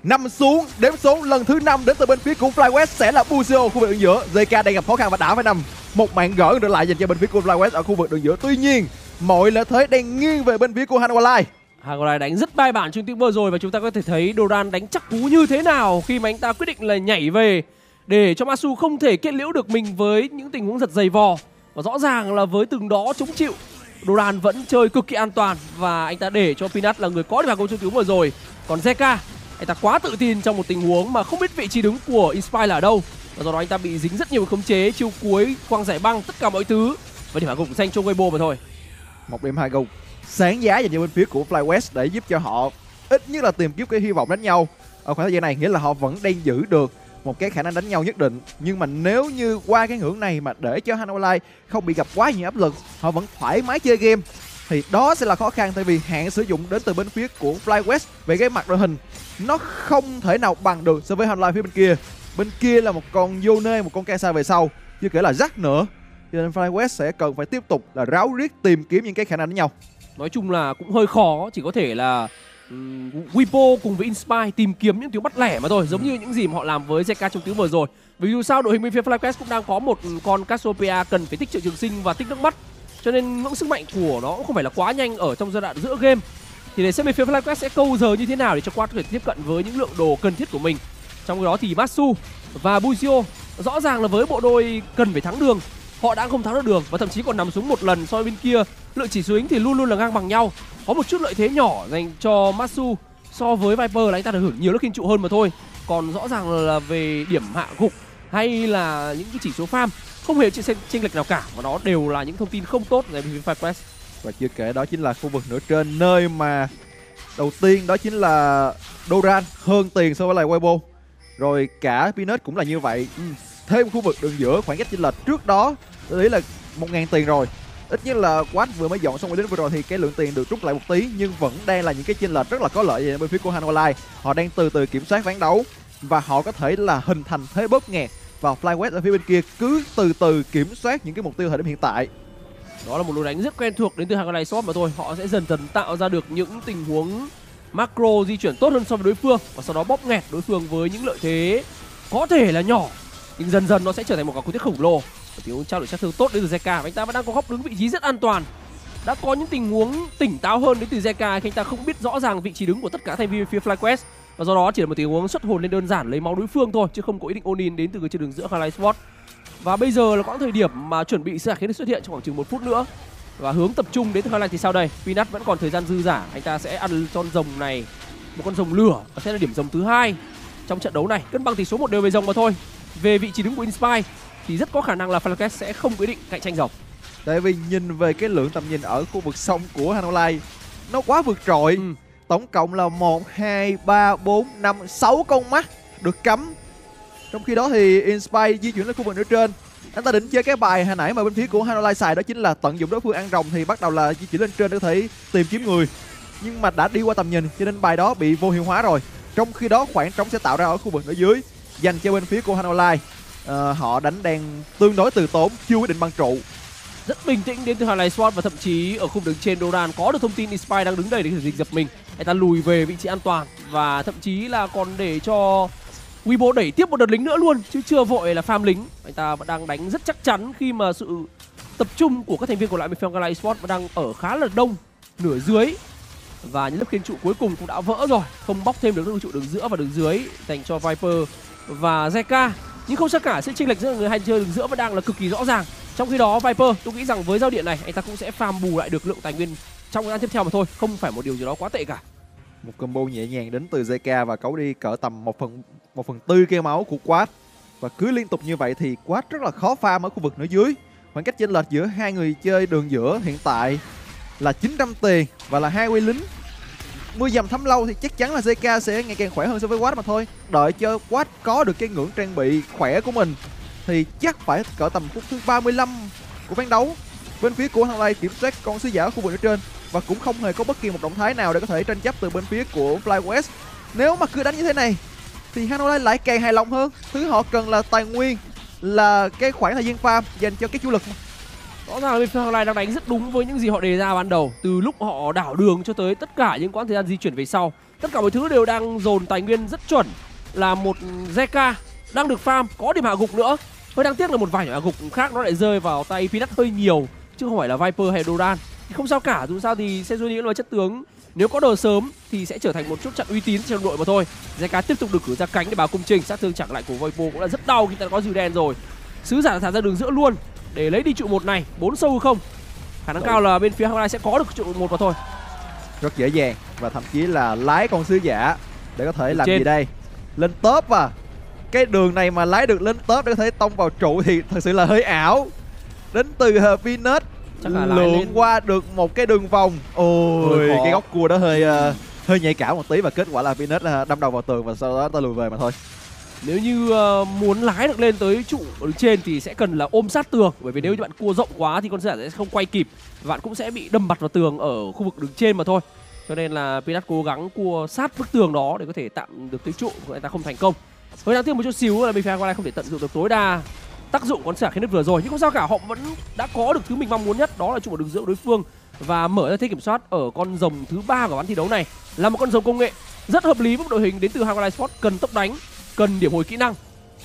Nằm xuống, đếm số lần thứ năm đến từ bên phía của FlyQuest sẽ là Buzio khu vực đường giữa. gi ca đang gặp khó khăn và đã phải nằm một mạng gỡ trở lại dành cho bên phía của FlyQuest ở khu vực đường giữa. Tuy nhiên, mọi lợi thế đang nghiêng về bên phía của Hanwha Live. Hanwha đánh rất bài bản trong tiếng vừa rồi và chúng ta có thể thấy Doran đánh chắc cú như thế nào khi mà anh ta quyết định là nhảy về để cho Masu không thể kết liễu được mình với những tình huống giật dày vò. Và rõ ràng là với từng đó chống chịu, Doran vẫn chơi cực kỳ an toàn và anh ta để cho Peanut là người có được bàn trong tiếng vừa rồi. Còn Zeka, anh ta quá tự tin trong một tình huống mà không biết vị trí đứng của Inspire là ở đâu. Và do đó anh ta bị dính rất nhiều khống chế, chiêu cuối, quăng giải băng, tất cả mọi thứ. Và điểm hạ gục dành cho Weibo mà thôi. Một điểm hai gục sáng giá dành cho bên phía của FlyQuest để giúp cho họ ít nhất là tìm kiếm cái hy vọng đánh nhau ở khoảng thời gian này, nghĩa là họ vẫn đang giữ được một cái khả năng đánh nhau nhất định. Nhưng mà nếu như qua cái ngưỡng này mà để cho Hanwha Live không bị gặp quá nhiều áp lực, họ vẫn thoải mái chơi game, thì đó sẽ là khó khăn. Tại vì hạn sử dụng đến từ bên phía của FlyQuest về cái mặt đội hình nó không thể nào bằng được so với Hanwha Live phía bên kia. Bên kia là một con Yone, một con Kai'Sa về sau, chưa kể là Jack nữa. Cho nên FlyQuest sẽ cần phải tiếp tục là ráo riết tìm kiếm những cái khả năng đánh nhau. Nói chung là cũng hơi khó, chỉ có thể là um, Weibo cùng với Inspire tìm kiếm những tiếng bắt lẻ mà thôi, giống như những gì mà họ làm với Zeka trong tiếng vừa rồi. Vì dù sao đội hình bên phía FlyQuest cũng đang có một con Cassiopeia cần phải tích triệu trường sinh và tích nước mắt, cho nên ngưỡng sức mạnh của nó cũng không phải là quá nhanh ở trong giai đoạn giữa game. Thì để xem bên phía FlyQuest sẽ câu giờ như thế nào để cho Quad có thể tiếp cận với những lượng đồ cần thiết của mình. Trong đó thì Masu và Buzio rõ ràng là với bộ đôi cần phải thắng đường, họ đã không thắng được đường và thậm chí còn nằm xuống một lần so với bên kia. Lượng chỉ số đánh thì luôn luôn là ngang bằng nhau. Có một chút lợi thế nhỏ dành cho Masu so với Viper là anh ta được hưởng nhiều lớp kinh trụ hơn mà thôi. Còn rõ ràng là về điểm hạ gục hay là những cái chỉ số farm không hề chênh lệch nào cả, và nó đều là những thông tin không tốt về phía FlyQuest. Và chưa kể đó chính là khu vực nửa trên, nơi mà đầu tiên đó chính là Doran hơn tiền so với lại Weibo. Rồi cả Peanut cũng là như vậy. Ừ. Thêm khu vực đường giữa khoảng cách chênh lệch trước đó tôi nghĩ là một ngàn tiền rồi. Ít nhất là Quad vừa mới dọn xong rồi đến vừa rồi thì cái lượng tiền được rút lại một tí, nhưng vẫn đang là những cái chênh lệch rất là có lợi về bên phía của Hanwha Live. Họ đang từ từ kiểm soát ván đấu và họ có thể là hình thành thế bóp nghẹt, và FlyQuest ở phía bên kia cứ từ từ kiểm soát những cái mục tiêu thời điểm hiện tại. Đó là một lối đánh rất quen thuộc đến từ Hanwha Live Shop mà thôi. Họ sẽ dần dần tạo ra được những tình huống macro di chuyển tốt hơn so với đối phương và sau đó bóp nghẹt đối phương với những lợi thế có thể là nhỏ, nhưng dần dần nó sẽ trở thành một quả cú thiết khổng lồ. Tiếng trao đổi sát thương tốt đến từ Zeka, anh ta vẫn đang có góc đứng vị trí rất an toàn. Đã có những tình huống tỉnh táo hơn đến từ Zeka khi anh ta không biết rõ ràng vị trí đứng của tất cả thành viên phía FlyQuest, và do đó chỉ là một tình huống xuất hồn lên đơn giản lấy máu đối phương thôi, chứ không có ý định ôn in đến từ cái trên đường giữa Hanwha Sport. Và bây giờ là quãng thời điểm mà chuẩn bị sự khiến xuất hiện trong khoảng chừng một phút nữa, và hướng tập trung đến từ Hanwha thì sao đây? Peanut vẫn còn thời gian dư dả, anh ta sẽ ăn con rồng này, một con rồng lửa và sẽ là điểm rồng thứ hai trong trận đấu này, cân bằng tỷ số một đều về rồng mà thôi. Về vị trí đứng của Inspire thì rất có khả năng là FlyQuest sẽ không quyết định cạnh tranh rồng. Tại vì nhìn về cái lượng tầm nhìn ở khu vực sông của Hanwha Live nó quá vượt trội. Ừ. Tổng cộng là một, hai, ba, bốn, năm, sáu con mắt được cắm. Trong khi đó thì Inspire di chuyển lên khu vực nửa trên. Anh ta định chơi cái bài hồi nãy mà bên phía của Hanwha Live xài, đó chính là tận dụng đối phương ăn rồng thì bắt đầu là di chuyển lên trên để có thể tìm kiếm người. Nhưng mà đã đi qua tầm nhìn cho nên bài đó bị vô hiệu hóa rồi. Trong khi đó khoảng trống sẽ tạo ra ở khu vực ở dưới dành cho bên phía của Hanwha Live. À, họ đánh đang tương đối từ tốn, chưa quyết định băng trụ. Rất bình tĩnh đến từ Hanwha Sword, và thậm chí ở khu vực trên Doran có được thông tin Inspire đang đứng đây để thử dịch dập mình. Anh ta lùi về vị trí an toàn và thậm chí là còn để cho Weibo đẩy tiếp một đợt lính nữa luôn, chứ chưa vội là farm lính. Anh ta vẫn đang đánh rất chắc chắn khi mà sự tập trung của các thành viên còn lại bên phía Hanwha Sword vẫn đang ở khá là đông, nửa dưới. Và những lớp khiên trụ cuối cùng cũng đã vỡ rồi, không bóc thêm được lớp trụ đường giữa và đường dưới dành cho Viper và Zeka. Nhưng không sao cả, sự chênh lệch giữa người hai chơi đường giữa vẫn đang là cực kỳ rõ ràng. Trong khi đó Viper, tôi nghĩ rằng với giao điện này anh ta cũng sẽ farm bù lại được lượng tài nguyên trong thời gian tiếp theo mà thôi, không phải một điều gì đó quá tệ cả. Một combo nhẹ nhàng đến từ Zeka và cấu đi cỡ tầm một phần một phần tư cây máu của Quad, và cứ liên tục như vậy thì Quad rất là khó farm ở khu vực nửa dưới. Khoảng cách chênh lệch giữa hai người chơi đường giữa hiện tại là chín trăm tiền và là hai mươi lính. Mưa dầm thấm lâu thì chắc chắn là Zeka sẽ ngày càng khỏe hơn so với Quad mà thôi. Đợi cho Quad có được cái ngưỡng trang bị khỏe của mình thì chắc phải cỡ tầm phút thứ ba mươi lăm của ván đấu. Bên phía của Hanwha kiểm soát con sứ giả ở khu vực ở trên và cũng không hề có bất kỳ một động thái nào để có thể tranh chấp từ bên phía của FlyQuest. Nếu mà cứ đánh như thế này thì Hanwha lại càng hài lòng hơn. Thứ họ cần là tài nguyên, là cái khoảng thời gian farm dành cho cái chủ lực. Rõ ràng là bên phía Hoàng Lai đang đánh rất đúng với những gì họ đề ra ban đầu. Từ lúc họ đảo đường cho tới tất cả những quãng thời gian di chuyển về sau, tất cả mọi thứ đều đang dồn tài nguyên rất chuẩn. Là một Zeka đang được farm, có điểm hạ gục nữa. Hơi đáng tiếc là một vài điểm hạ gục khác nó lại rơi vào tay Peanut hơi nhiều, chứ không phải là Viper hay Doran. Thì không sao cả, dù sao thì Sejuani là chất tướng, nếu có đồ sớm thì sẽ trở thành một chốt chặn uy tín trong đội mà thôi. Zeka tiếp tục được cử ra cánh để báo công trình, sát thương chẳng lại của Voipo cũng là rất đau khi ta có dìu đen rồi. Sứ giả thả ra đường giữa luôn để lấy đi trụ một này, bốn sâu không? Khả năng cao là bên phía Hoàng Lai sẽ có được trụ một mà thôi. Rất dễ dàng và thậm chí là lái con sứ giả để có thể làm trên. gì đây? Lên top à? Cái đường này mà lái được lên top để có thể tông vào trụ thì thật sự là hơi ảo. Đến từ uh, Peanut lượn lên. Qua được một cái đường vòng. Ôi, cái góc cua đó hơi uh, hơi nhạy cảm một tí và kết quả là Peanut uh, đâm đầu vào tường và sau đó ta lùi về mà thôi. Nếu như uh, muốn lái được lên tới trụ ở trên thì sẽ cần là ôm sát tường, bởi vì nếu như bạn cua rộng quá thì con sứ giả sẽ không quay kịp và bạn cũng sẽ bị đâm mặt vào tường ở khu vực đường trên mà thôi. Cho nên là Peanut cố gắng cua sát bức tường đó để có thể tạm được tới trụ, người ta không thành công. Hơi đáng tiếc một chút xíu là bên phía Hoàng Lai không thể tận dụng được tối đa tác dụng con sứ giả khi nứt vừa rồi, nhưng không sao cả, họ vẫn đã có được thứ mình mong muốn nhất, đó là trụ ở đường giữa của đối phương và mở ra thế kiểm soát ở con rồng thứ ba của ván thi đấu này, là một con rồng công nghệ rất hợp lý với một đội hình đến từ Hoàng Lai Sport cần tốc đánh, cần điểm hồi kỹ năng.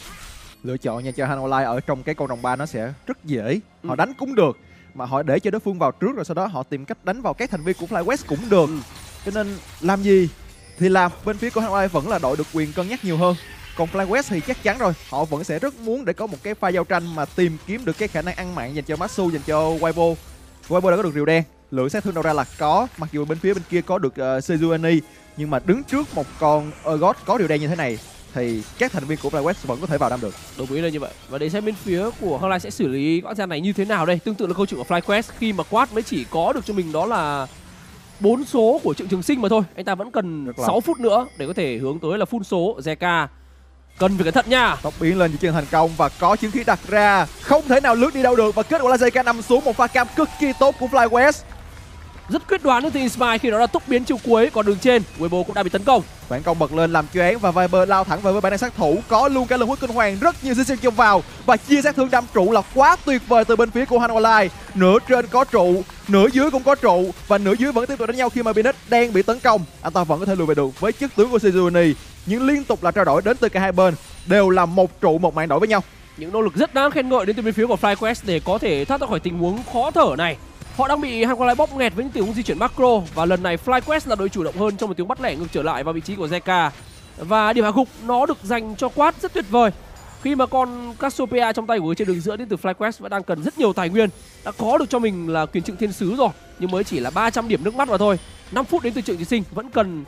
Lựa chọn nha cho Hanwha ở trong cái con rồng ba nó sẽ rất dễ, ừ. họ đánh cũng được mà họ để cho đối phương vào trước rồi sau đó họ tìm cách đánh vào các thành viên của FlyQuest cũng được. ừ. Cho nên làm gì thì làm, bên phía của Hanwha vẫn là đội được quyền cân nhắc nhiều hơn. Còn FlyQuest thì chắc chắn rồi, họ vẫn sẽ rất muốn để có một cái pha giao tranh mà tìm kiếm được cái khả năng ăn mạng dành cho Matsu, dành cho Weibo. Weibo đã có được rìu đen, lượng sát thương đâu ra là có, mặc dù bên phía bên kia có được uh, Sejuani, nhưng mà đứng trước một con Urgot có rìu đen như thế này thì các thành viên của FlyQuest vẫn có thể vào đâm được. Đồng ý là như vậy. Và để xem bên phía của Hoàng Lai sẽ xử lý quãng thời gian này như thế nào đây. Tương tự là câu chuyện của FlyQuest khi mà Quad mới chỉ có được cho mình đó là bốn số của Triệu Trường Sinh mà thôi. Anh ta vẫn cần sáu phút nữa để có thể hướng tới là full số. Zeka cần phải cẩn thận nha. Tốc biến lên di chuyển thành công và có chiến khí đặt ra, không thể nào lướt đi đâu được và kết quả là Zeka nằm xuống, một pha cam cực kỳ tốt của FlyQuest. Rất quyết đoán đến từ Insmile khi đó là tốc biến chiều cuối, còn đường trên Weibo cũng đã bị tấn công. Phản công bật lên làm choáng và Viper lao thẳng về với bản năng sát thủ, có luôn cả lần huyết kinh hoàng, rất nhiều sinh chồng vào và chia sát thương đâm trụ là quá tuyệt vời từ bên phía của Hanwha. Nửa trên có trụ, nửa dưới cũng có trụ và nửa dưới vẫn tiếp tục đánh nhau khi mà Peanut đang bị tấn công. Anh ta vẫn có thể lùi về được với chất tướng của Sejuani, nhưng liên tục là trao đổi đến từ cả hai bên đều là một trụ một mạng đổi với nhau. Những nỗ lực rất đáng khen ngợi đến từ bên phía của FlyQuest để có thể thoát ra khỏi tình huống khó thở này. Họ đang bị Hanwha bóp nghẹt với những tình huống di chuyển macro và lần này FlyQuest là đội chủ động hơn trong một tiếng bắt lẻ ngược trở lại vào vị trí của Zeka. Và điểm hạ gục nó được dành cho Quad rất tuyệt vời. Khi mà con Cassiopeia trong tay của người trên đường giữa đến từ FlyQuest vẫn đang cần rất nhiều tài nguyên. Đã có được cho mình là quyền trượng thiên sứ rồi, nhưng mới chỉ là ba trăm điểm nước mắt mà thôi. năm phút đến từ Trượng Trí Sinh, vẫn cần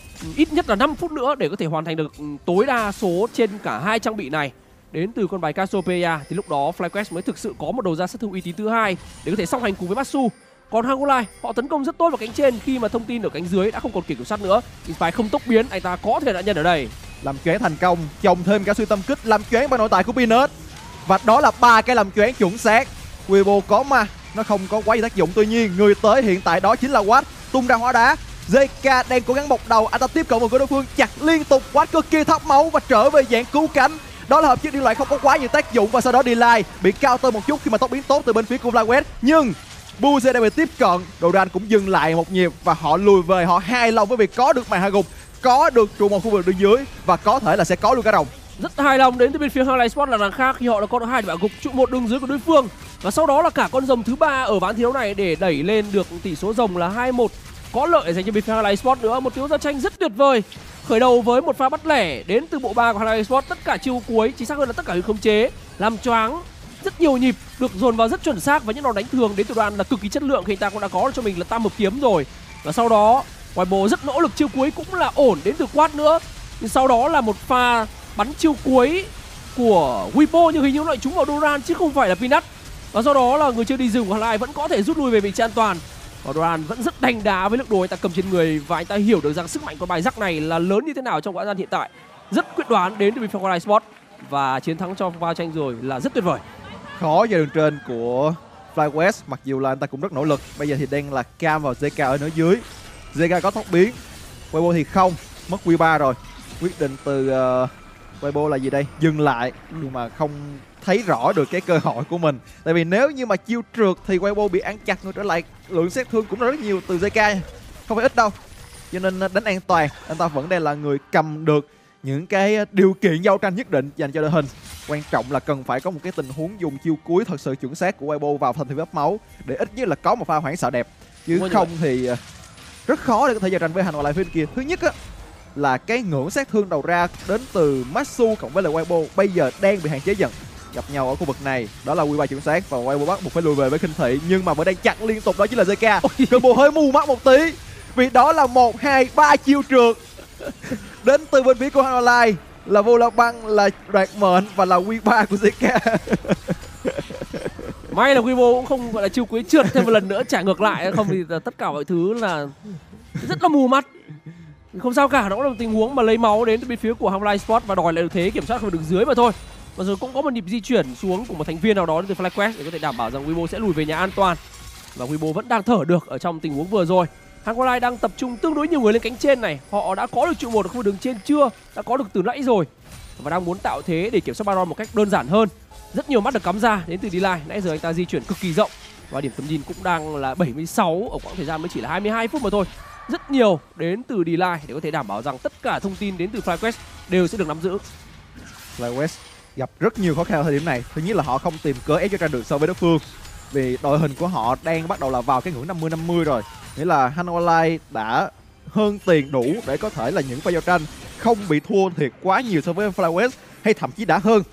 ít nhất là năm phút nữa để có thể hoàn thành được tối đa số trên cả hai trang bị này. Đến từ con bài Cassiopeia thì lúc đó FlyQuest mới thực sự có một đầu ra sát thương uy tín thứ hai để có thể song hành cùng với Matsu. Còn Hanwha họ tấn công rất tốt vào cánh trên khi mà thông tin ở cánh dưới đã không còn kiểm soát nữa. Inspi không tốc biến, anh ta có thể nạn nhân ở đây. Làm choáng thành công, chồng thêm cả suy tâm kích làm choáng bằng nội tại của Peanut. Và đó là ba cái làm choáng chuẩn xác. Weibo có mà nó không có quá gì tác dụng, tuy nhiên người tới hiện tại đó chính là Quad, tung ra hóa đá. Zeka đang cố gắng bọc đầu, anh ta tiếp cận vào của đối phương, chặt liên tục. Quad cực kỳ thấp máu và trở về dạng cứu cánh. Đó là hợp chất điên loại không có quá nhiều tác dụng và sau đó Delay bị cao tơ một chút khi mà tốc biến tốt từ bên phía của FlyQuest, nhưng Buze đã bị tiếp cận, Doran cũng dừng lại một nhịp và họ lùi về. Họ hài lòng với việc có được màn hạ gục, có được trụ một khu vực đường dưới và có thể là sẽ có luôn cả rồng. Rất hài lòng đến từ bên phía Hanwha Sport là đằng khác khi họ đã có được hai điểm hạ gục, trụ một đường dưới của đối phương và sau đó là cả con rồng thứ ba ở ván thi đấu này để đẩy lên được tỷ số rồng là hai một, có lợi dành cho bên phía Hanwha Sport nữa. Một tiếng giao tranh rất tuyệt vời, khởi đầu với một pha bắt lẻ đến từ bộ ba của Hanwha Sport, tất cả chiêu cuối, chính xác hơn là tất cả những khống chế làm choáng, rất nhiều nhịp được dồn vào rất chuẩn xác và những đòn đánh thường đến từ đoàn là cực kỳ chất lượng khi anh ta cũng đã có cho mình là tam hợp kiếm rồi. Và sau đó Weibo rất nỗ lực chiêu cuối cũng là ổn đến từ Quad nữa, nhưng sau đó là một pha bắn chiêu cuối của Weibo nhưng hình như lại trúng vào Doran chứ không phải là Peanut. Và sau đó là người chơi đi rừng của Hanwha vẫn có thể rút lui về vị trí an toàn. Và Doran vẫn rất đành đá với lực đồ anh ta cầm trên người và anh ta hiểu được rằng sức mạnh của bài rắc này là lớn như thế nào trong quãng gian hiện tại. Rất quyết đoán đến từ bên phía Hanwha Sport và chiến thắng cho pha tranh rồi là rất tuyệt vời. Khó cho đường trên của FlyQuest, mặc dù là anh ta cũng rất nỗ lực. Bây giờ thì đang là cam vào Zeka ở nửa dưới. Zeka có tốc biến, Weibo thì không, mất Q ba rồi. Quyết định từ uh, Weibo là gì đây? Dừng lại nhưng mà không thấy rõ được cái cơ hội của mình. Tại vì nếu như mà chiêu trượt thì Weibo bị ăn chặt ngược trở lại, lượng sát thương cũng rất nhiều từ giê ca, không phải ít đâu. Cho nên đánh an toàn, anh ta vẫn đang là người cầm được những cái điều kiện giao tranh nhất định dành cho đội hình. Quan trọng là cần phải có một cái tình huống dùng chiêu cuối thật sự chuẩn xác của Weibo vào thành thị ấp máu để ít nhất là có một pha hoảng sợ đẹp. Chứ Đúng không thì rất khó để có thể giao tranh với Hành Hoa Lai phía bên kia. Thứ nhất á là cái ngưỡng sát thương đầu ra đến từ Matsu cộng với lại Weibo bây giờ đang bị hạn chế dần. Gặp nhau ở khu vực này, đó là quy ba chuẩn xác và Weibo bắt buộc phải lùi về với khinh thị, nhưng mà vẫn đang chặn liên tục, đó chính là giê ca. Combo hơi mù mắt một tí vì đó là một hai ba chiêu trượt đến từ bên phía của Hành Hoa Lai, là Vô La Băng, là đoạt mệnh và là quy ba của giê ca. May là Weibo cũng không gọi là chiêu cuối trượt thêm một lần nữa trả ngược lại, không thì tất cả mọi thứ là rất là mù mắt. Không sao cả, nó cũng là một tình huống mà lấy máu đến từ bên phía của Hang Light Sport và đòi lại được thế kiểm soát không được dưới mà thôi. Và rồi cũng có một nhịp di chuyển xuống của một thành viên nào đó từ FlyQuest để có thể đảm bảo rằng Weibo sẽ lùi về nhà an toàn. Và Weibo vẫn đang thở được ở trong tình huống vừa rồi. Hang Light đang tập trung tương đối nhiều người lên cánh trên này. Họ đã có được trụ một ở khu vực đường trên chưa? Đã có được từ nãy rồi. Và đang muốn tạo thế để kiểm soát Baron một cách đơn giản hơn. Rất nhiều mắt được cắm ra đến từ D-Live. Nãy giờ anh ta di chuyển cực kỳ rộng. Và điểm tầm nhìn cũng đang là bảy mươi sáu, ở quãng thời gian mới chỉ là hai mươi hai phút mà thôi. Rất nhiều đến từ D-Live để có thể đảm bảo rằng tất cả thông tin đến từ FlyQuest đều sẽ được nắm giữ. FlyQuest gặp rất nhiều khó khăn ở thời điểm này. Thứ nhất là họ không tìm cớ ép cho ra được so với đối phương, vì đội hình của họ đang bắt đầu là vào cái ngưỡng năm mươi năm mươi rồi. Nghĩa là Hang Light đã hơn tiền đủ để có thể là những pha giao tranh không bị thua thiệt quá nhiều so với FlyQuest, hay thậm chí đã hơn.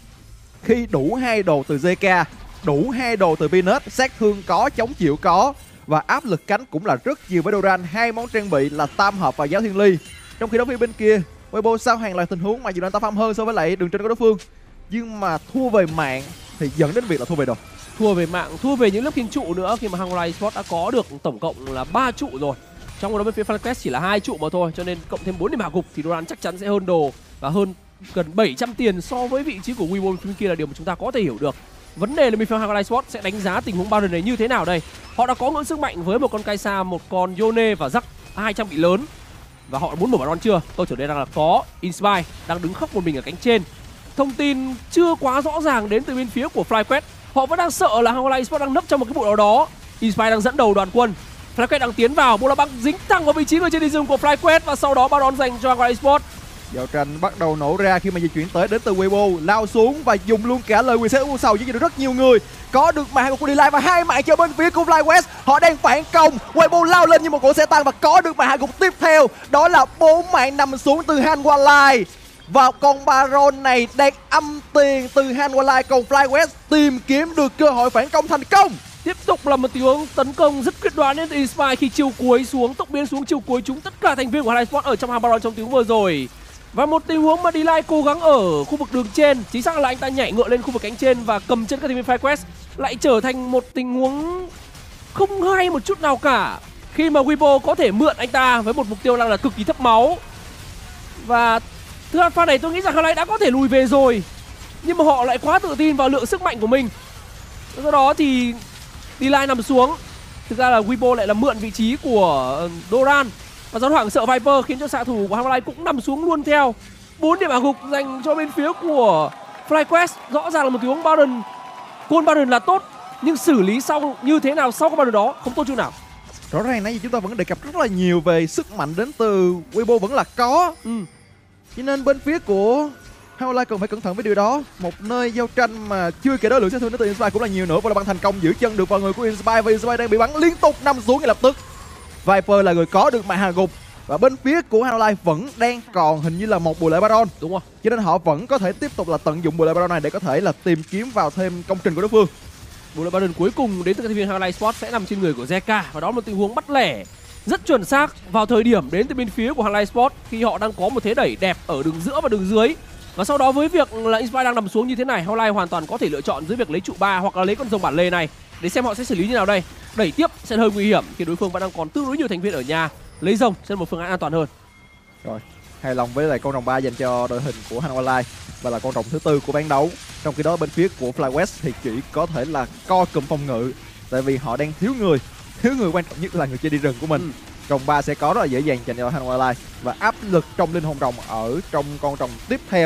Khi đủ hai đồ từ giê ca, đủ hai đồ từ Peanut, sát thương có, chống chịu có, và áp lực cánh cũng là rất nhiều với Doran, hai món trang bị là tam hợp và giáo thiên ly. Trong khi đó phía bên kia, Weibo sao hàng loạt tình huống mà dù anh ta farm hơn so với lại đường trên của đối phương, nhưng mà thua về mạng thì dẫn đến việc là thua về đồ. Thua về mạng, thua về những lớp khiên trụ nữa, khi mà Hang Light Sport đã có được tổng cộng là ba trụ rồi. Trong đó bên phía FlyQuest chỉ là hai trụ mà thôi, cho nên cộng thêm bốn điểm hạ gục thì Doran chắc chắn sẽ hơn đồ và hơn gần bảy trăm tiền so với vị trí của Weibo bên kia là điều mà chúng ta có thể hiểu được. Vấn đề là bên phía Hang Light Sport sẽ đánh giá tình huống Baron này như thế nào đây. Họ đã có ngưỡng sức mạnh với một con Kai'Sa, một con Yone và Zac hai trang bị lớn. Và họ muốn mở Baron chưa? Câu trả lời đang là có. Inspire đang đứng khóc một mình ở cánh trên. Thông tin chưa quá rõ ràng đến từ bên phía của FlyQuest. Họ vẫn đang sợ là Hang Light Sport đang nấp trong một cái bộ nào đó. Inspire đang dẫn đầu đoàn quân. FlyQuest đang tiến vào, Bola băng dính thẳng vào vị trí người trên đi rừng của FlyQuest và sau đó Baron dành cho Hang Light Sport. Giao tranh bắt đầu nổ ra khi mà di chuyển tới đến từ Weibo, lao xuống và dùng luôn cả lời quyền xét u sầu, chứ được rất nhiều người. Có được mạng của D-Live và hai mạng cho bên phía của FlyQuest. Họ đang phản công, Weibo lao lên như một cỗ xe tăng và có được mạng hạ gục tiếp theo. Đó là bốn mạng nằm xuống từ Han Light. Và con Baron này đang âm tiền từ Han Light, còn FlyQuest tìm kiếm được cơ hội phản công thành công. Tiếp tục là một tình huống tấn công rất quyết đoán đến từ Inspire khi chiêu cuối xuống, tốc biến xuống chiêu cuối trúng tất cả thành viên của Light Sport ở trong hàng Baron trong tiếng vừa rồi. Và một tình huống mà D-Live cố gắng ở khu vực đường trên, chính xác là anh ta nhảy ngựa lên khu vực cánh trên và cầm chân các thành viên FlyQuest, lại trở thành một tình huống không hay một chút nào cả, khi mà Weibo có thể mượn anh ta với một mục tiêu đang là cực kỳ thấp máu. Và thứ hai pha này tôi nghĩ rằng Hang Light đã có thể lùi về rồi, nhưng mà họ lại quá tự tin vào lượng sức mạnh của mình. Do đó thì D-Live nằm xuống. Thực ra là Weibo lại là mượn vị trí của Doran và do hoảng sợ Viper khiến cho xạ thủ của Hang Light cũng nằm xuống luôn theo. Bốn điểm hạ gục dành cho bên phía của FlyQuest. Rõ ràng là một tình huống Baron, côn Baron là tốt, nhưng xử lý sau như thế nào sau cái Baron đó không tốt chút nào. Rõ ràng nãy giờ chúng ta vẫn đề cập rất là nhiều về sức mạnh đến từ Weibo vẫn là có. Ừ. Cho nên bên phía của Hang Light cần phải cẩn thận với điều đó. Một nơi giao tranh mà chưa kể đó lượng sát thương đến từ Inspire cũng là nhiều nữa. Và là bằng thành công giữ chân được vào người của Inspire và Inspire đang bị bắn liên tục nằm xuống ngay lập tức. Viper là người có được mạng hạ gục. Và bên phía của Hang Light vẫn đang còn hình như là một bùa lợi Baron. Đúng rồi. Cho nên họ vẫn có thể tiếp tục là tận dụng bùa lợi Baron này để có thể là tìm kiếm vào thêm công trình của đối phương. Bùa lợi Baron cuối cùng đến từ các thành viên Hang Light Sport sẽ nằm trên người của giê ca. Và đó là một tình huống bắt lẻ rất chuẩn xác vào thời điểm đến từ bên phía của Hang Light Sport khi họ đang có một thế đẩy đẹp ở đường giữa và đường dưới. Và sau đó với việc là Inspire đang nằm xuống như thế này, Hang Light hoàn toàn có thể lựa chọn giữa việc lấy trụ ba hoặc là lấy con rồng bản lề này để xem họ sẽ xử lý như nào đây. Đẩy tiếp sẽ hơi nguy hiểm khi đối phương vẫn đang còn tương đối nhiều thành viên ở nhà. Lấy rồng sẽ là một phương án an toàn hơn. Rồi, hài lòng với lại con rồng ba dành cho đội hình của Hang Light và là con rồng thứ tư của bán đấu. Trong khi đó bên phía của FlyQuest thì chỉ có thể là co cụm phòng ngự, tại vì họ đang thiếu người, thiếu người quan trọng nhất là người chơi đi rừng của mình. Ừ. Rồng ba sẽ có rất là dễ dàng dành cho Hang Light và áp lực trong linh hồn rồng ở trong con rồng tiếp theo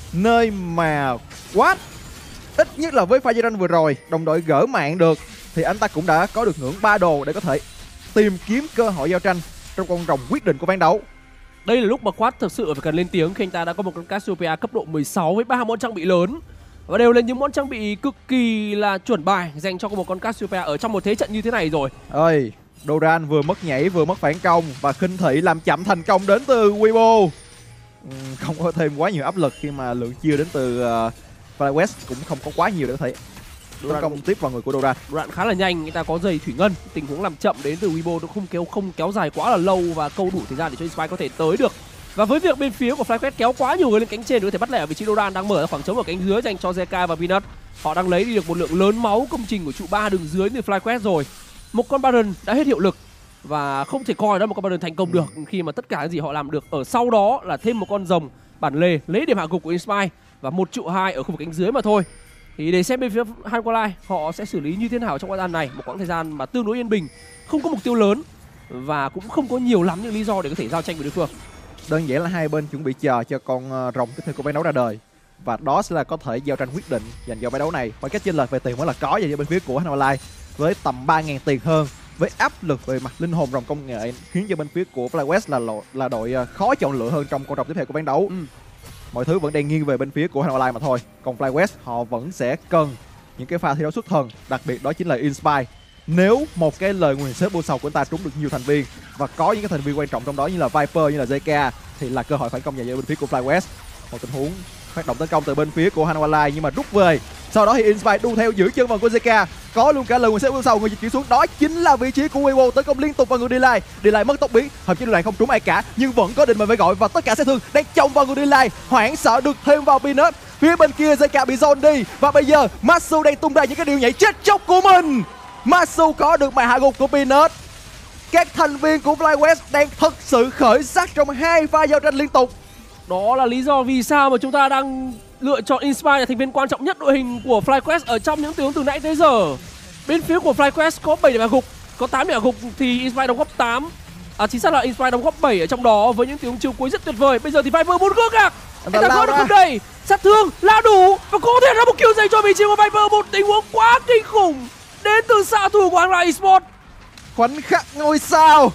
nơi mà Quát ít nhất là với pha giao tranh vừa rồi đồng đội gỡ mạng được thì anh ta cũng đã có được ngưỡng ba đồ để có thể tìm kiếm cơ hội giao tranh trong con rồng quyết định của ván đấu. Đây là lúc mà Quát thực sự phải cần lên tiếng khi anh ta đã có một con Cassiopeia cấp độ mười sáu với ba món trang bị lớn và đều là những món trang bị cực kỳ là chuẩn bài dành cho một con Cassiopeia ở trong một thế trận như thế này rồi. Ơi, Doran vừa mất nhảy vừa mất phản công và khinh thị làm chậm thành công đến từ Weibo. Uhm, không có thêm quá nhiều áp lực khi mà lượng chiêu đến từ uh, FlyQuest cũng không có quá nhiều để có thể tấn công tiếp vào người của Doran. Doran khá là nhanh, người ta có giày thủy ngân, tình huống làm chậm đến từ Weibo nó không kéo không kéo dài quá là lâu và câu đủ thời gian để cho Inspire có thể tới được. Và với việc bên phía của FlyQuest kéo quá nhiều người lên cánh trên để có thể bắt lẻ ở vị trí Doran đang mở ra khoảng trống ở cánh dưới dành cho Zeka và Peanut. Họ đang lấy đi được một lượng lớn máu công trình của trụ ba đường dưới từ FlyQuest rồi. Một con Baron đã hết hiệu lực và không thể coi đó một con Baron thành công được khi mà tất cả những gì họ làm được ở sau đó là thêm một con rồng bản lề lấy điểm hạ gục của Inspire và một trụ hai ở khu vực cánh dưới mà thôi. Thì để xem bên phía Hanwha họ sẽ xử lý như thế nào trong quãng gian này, một quãng thời gian mà tương đối yên bình, không có mục tiêu lớn và cũng không có nhiều lắm những lý do để có thể giao tranh với đối phương. Đơn giản là hai bên chuẩn bị chờ cho con rồng tiếp theo của ván đấu ra đời và đó sẽ là có thể giao tranh quyết định dành cho ván đấu này. Khoảng cách chênh lệch về tiền vẫn là có dành cho bên phía của Hanwha với tầm ba nghìn tiền hơn, với áp lực về mặt linh hồn rồng công nghệ khiến cho bên phía của FlyQuest là lộ, là đội khó chọn lựa hơn trong con rồng tiếp theo của ván đấu. Ừ. Mọi thứ vẫn đang nghiêng về bên phía của Hanwha mà thôi. Còn FlyQuest họ vẫn sẽ cần những cái pha thi đấu xuất thần, đặc biệt đó chính là Inspire. Nếu một cái lời nguyền xếp bô sầu của anh ta trúng được nhiều thành viên và có những cái thành viên quan trọng trong đó như là Viper, như là Zeka thì là cơ hội phản công dành cho bên phía của FlyQuest. Một tình huống phát động tấn công từ bên phía của Hanwha nhưng mà rút về. Sau đó thì Inspire đu theo giữ chân vào của Zeka, có luôn cả lời nguyền xếp bô sầu, người dịch chuyển xuống đó chính là vị trí của Weibo tấn công liên tục vào người Delay. Delay mất tốc biến, hợp chiến đoàn không trúng ai cả nhưng vẫn có định mệnh phải gọi và tất cả sẽ thương đang chồng vào người Delay, hoảng sợ được thêm vào Peanut. Phía bên kia Zeka bị zone đi và bây giờ Matsu đang tung ra những cái điều nhảy chết chóc của mình. Matsu có được màn hạ gục của Peanut. Các thành viên của FlyQuest đang thật sự khởi sắc trong hai pha giao tranh liên tục. Đó là lý do vì sao mà chúng ta đang lựa chọn Inspire là thành viên quan trọng nhất đội hình của FlyQuest ở trong những tình huống từ nãy tới giờ. Bên phía của FlyQuest có bảy điểm hạ gục, có tám điểm hạ gục thì Inspire đóng góp tám. À, chính xác là Inspire đóng góp bảy ở trong đó với những tiếng chiêu cuối rất tuyệt vời. Bây giờ thì Viper muốn gỡ gạc. Anh ta gỡ được không đây? Sát thương là đủ và có thể ra một kill dành cho vị trí của Viper. Một tình huống quá kinh khủng đến từ xạ thủ của Hanwha Esports. Khoảnh khắc ngôi sao.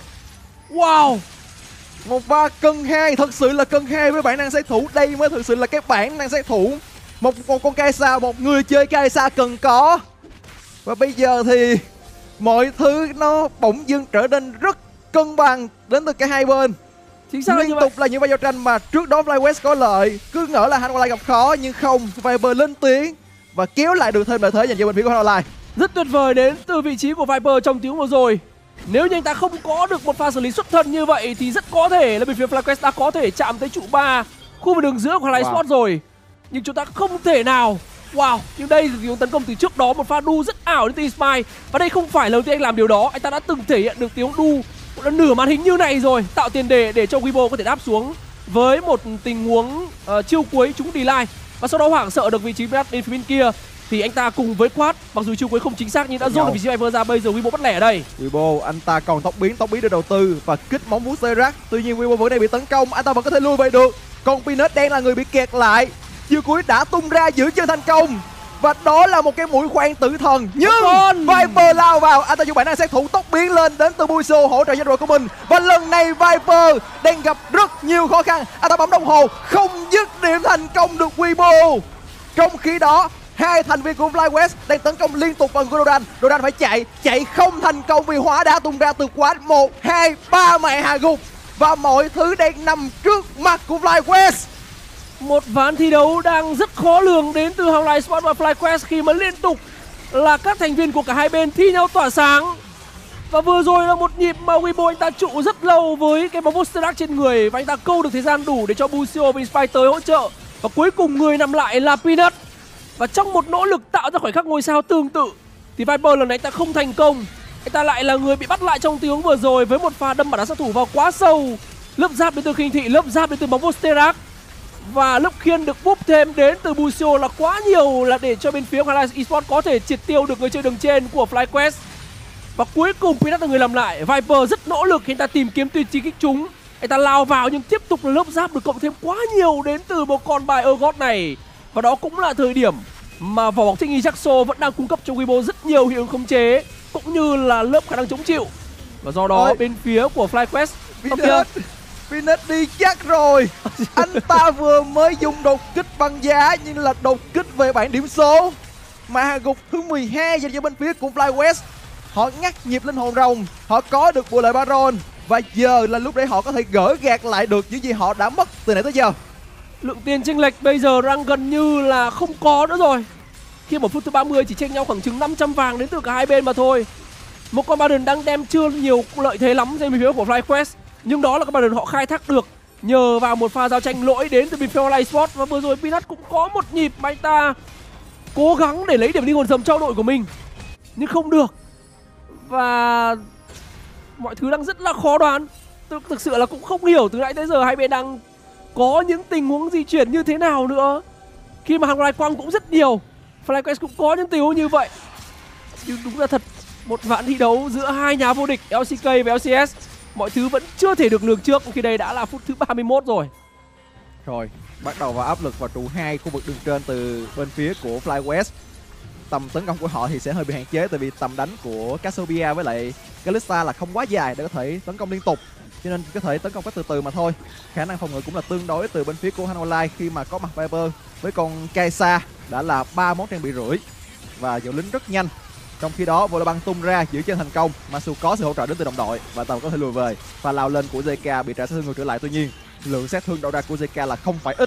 Wow. Một pha cân hai, thật sự là cân hai với bản năng sát thủ. Đây mới thực sự là cái bản năng sát thủ. Một, một con Kai'Sa, một người chơi Kai'Sa cần có. Và bây giờ thì mọi thứ nó bỗng dưng trở nên rất cân bằng đến từ cả hai bên. Chính xác liên tục là những pha giao tranh mà trước đó FlyQuest có lợi, cứ ngỡ là Hanwha gặp khó nhưng không, Viper lên tiếng và kéo lại được thêm lợi thế dành cho bên phía của Hanwha. Rất tuyệt vời đến từ vị trí của Viper trong tiếng vừa rồi. Nếu như anh ta không có được một pha xử lý xuất thân như vậy thì rất có thể là bên phía FlyQuest đã có thể chạm tới trụ ba khu vực đường giữa của Hanwha Esports rồi. Nhưng chúng ta không thể nào. Wow, nhưng đây là tiếng tấn công từ trước đó, một pha đu rất ảo đến từ Inspire. Và đây không phải lần đầu tiên anh làm điều đó, anh ta đã từng thể hiện được tiếng đu một lần nửa màn hình như này rồi, tạo tiền đề để cho Weibo có thể đáp xuống với một tình huống uh, chiêu cuối trúng Delay và sau đó hoảng sợ được vị trí bên bên kia. Thì anh ta cùng với Quát, mặc dù chiêu cuối không chính xác nhưng đã dồn được vị trí Viper ra. Bây giờ Weibo bắt lẻ ở đây. Weibo anh ta còn tốc biến, tốc biến được đầu tư và kích móng vuốt Zerak. Tuy nhiên Weibo vẫn đang bị tấn công, anh ta vẫn có thể lui về được. Còn Peanut đang là người bị kẹt lại. Chiêu cuối đã tung ra giữ chân thành công. Và đó là một cái mũi khoan tử thần. Nhưng Viper lao vào, anh ta dùng bản năng sát thủ tốc biến lên đến từ Buiso hỗ trợ cho đội của mình. Và lần này Viper đang gặp rất nhiều khó khăn. Anh ta bấm đồng hồ không dứt điểm thành công được Weibo. Trong khi đó hai thành viên của FlyQuest đang tấn công liên tục vào Doran. Doran phải chạy, chạy không thành công vì hóa đã tung ra từ quán một, hai, ba mẹ hạ gục. Và mọi thứ đang nằm trước mặt của FlyQuest. Một ván thi đấu đang rất khó lường đến từ Hanwha Esports và FlyQuest khi mà liên tục là các thành viên của cả hai bên thi nhau tỏa sáng. Và vừa rồi là một nhịp mà Weibo anh ta trụ rất lâu với cái bóng Sterak trên người và anh ta câu được thời gian đủ để cho Bucio và Inspire tới hỗ trợ. Và cuối cùng người nằm lại là Peanut. Và trong một nỗ lực tạo ra khoảnh khắc ngôi sao tương tự thì Viper lần này anh ta không thành công. Anh ta lại là người bị bắt lại trong tiếng vừa rồi với một pha đâm bản đá sát thủ vào quá sâu. Lớp giáp đến từ khinh thị, lớp giáp đến từ bóng Sterak. Và lớp khiên được búp thêm đến từ Bucio là quá nhiều là để cho bên phía Hanwha Esports có thể triệt tiêu được người chơi đường trên của FlyQuest. Và cuối cùng Peanut là người làm lại. Viper rất nỗ lực khi anh ta tìm kiếm tuyệt chi kích chúng. Anh ta lao vào nhưng tiếp tục là lớp giáp được cộng thêm quá nhiều đến từ một con bài Urgot này. Và đó cũng là thời điểm mà vỏ bọc thích nghi Jaxo vẫn đang cung cấp cho Weibo rất nhiều hiệu ứng khống chế cũng như là lớp khả năng chống chịu. Và do đó Ôi. bên phía của FlyQuest Peanut, Peanut đi chắc rồi. Anh ta vừa mới dùng đột kích băng giá nhưng là đột kích về bảng điểm số. Mà gục thứ mười hai dành cho bên phía của FlyQuest. Họ ngắt nhịp linh hồn rồng, họ có được bộ lợi Baron. Và giờ là lúc để họ có thể gỡ gạt lại được những gì họ đã mất từ nãy tới giờ. Lượng tiền chênh lệch bây giờ đang gần như là không có nữa rồi. Khi mà phút thứ ba mươi chỉ chênh nhau khoảng chừng năm trăm vàng đến từ cả hai bên mà thôi. Một con Baron đang đem chưa nhiều lợi thế lắm trên bên phía của FlyQuest. Nhưng đó là con Baron họ khai thác được nhờ vào một pha giao tranh lỗi đến từ bên phía Online Sport. Và vừa rồi Peanut cũng có một nhịp mà anh ta cố gắng để lấy điểm linh hồn rồng cho đội của mình nhưng không được. Và mọi thứ đang rất là khó đoán. Tôi thực sự là cũng không hiểu từ nãy tới giờ hai bên đang có những tình huống di chuyển như thế nào nữa. Khi mà hàng loạt quang cũng rất nhiều, FlyQuest cũng có những tình huống như vậy. Nhưng đúng là thật, một ván thi đấu giữa hai nhà vô địch lờ xê ca và lờ xê ét, mọi thứ vẫn chưa thể được lường trước khi đây đã là phút thứ ba mươi mốt rồi. Rồi, bắt đầu vào áp lực vào trụ hai khu vực đường trên từ bên phía của FlyQuest. Tầm tấn công của họ thì sẽ hơi bị hạn chế tại vì tầm đánh của Cassiopeia với lại Kalista là không quá dài để có thể tấn công liên tục, cho nên có thể tấn công cách từ từ mà thôi. Khả năng phòng ngự cũng là tương đối từ bên phía của Hanwha khi mà có mặt Viper với con Kaisa đã là ba món trang bị rưỡi và dạo lính rất nhanh. Trong khi đó Volibear tung ra giữ chân thành công, Masu có sự hỗ trợ đến từ đồng đội và tàu có thể lùi về. Và lao lên của gi ca bị trả sát thương ngược trở lại, tuy nhiên lượng sát thương đầu ra của gi ca là không phải ít.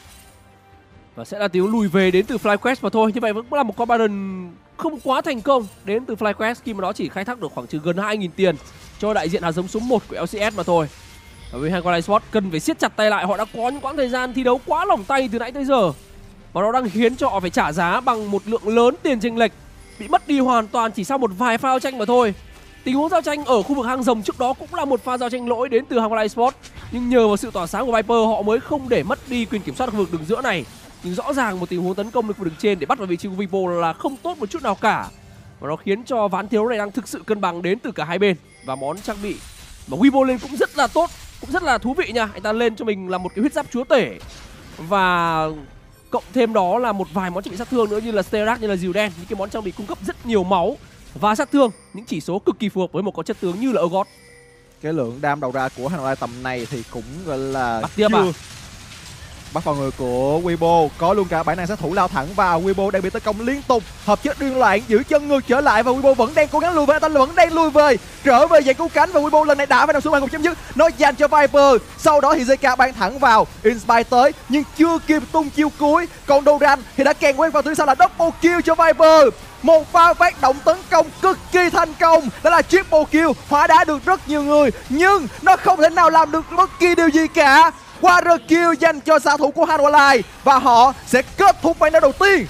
Và sẽ là tiếng lùi về đến từ FlyQuest mà thôi. Như vậy vẫn là một con Baron không quá thành công đến từ FlyQuest khi mà nó chỉ khai thác được khoảng chừng gần hai nghìn tiền cho đại diện hạt giống số một của lờ xê ét mà thôi. Và vì Hanwha Sport cần phải siết chặt tay lại, họ đã có những quãng thời gian thi đấu quá lỏng tay từ nãy tới giờ. Và nó đang khiến cho họ phải trả giá bằng một lượng lớn tiền chênh lệch bị mất đi hoàn toàn chỉ sau một vài pha giao tranh mà thôi. Tình huống giao tranh ở khu vực hang rồng trước đó cũng là một pha giao tranh lỗi đến từ Hanwha Sport, nhưng nhờ vào sự tỏa sáng của Viper họ mới không để mất đi quyền kiểm soát khu vực đường giữa này. Nhưng rõ ràng một tình huống tấn công được đường trên để bắt vào vị trí của Vipo là không tốt một chút nào cả. Và nó khiến cho ván thi đấu này đang thực sự cân bằng đến từ cả hai bên. Và món trang bị mà Weibo lên cũng rất là tốt, cũng rất là thú vị nha. Anh ta lên cho mình là một cái huyết giáp chúa tể và cộng thêm đó là một vài món trang bị sát thương nữa như là Sterak, như là Diều Đen. Những cái món trang bị cung cấp rất nhiều máu và sát thương, những chỉ số cực kỳ phù hợp với một con chất tướng như là Urgot. Cái lượng đam đầu ra của Hanwha tầm này thì cũng gọi là bắt tiếp à? Bắt vào người của Weibo, có luôn cả bản năng sát thủ lao thẳng vào. Weibo đang bị tấn công liên tục, hợp chất điên loạn giữ chân ngược trở lại và Weibo vẫn đang cố gắng lùi về, anh ta vẫn đang lùi về trở về dạng cứu cánh và Weibo lần này đã phải nằm xuống bàn cục chấm dứt. Nó dành cho Viper, sau đó thì gi ca ban thẳng vào, Inspire tới nhưng chưa kịp tung chiêu cuối, còn Doran thì đã kèn quen vào tuyến sau là double kill cho Viper. Một pha phát động tấn công cực kỳ thành công, đó là triple kill, hóa đá được rất nhiều người nhưng nó không thể nào làm được bất kỳ điều gì cả. Quarter kill dành cho xạ thủ của Hanwha và họ sẽ kết thúc ván đấu đầu tiên.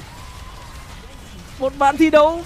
Một ván thi đấu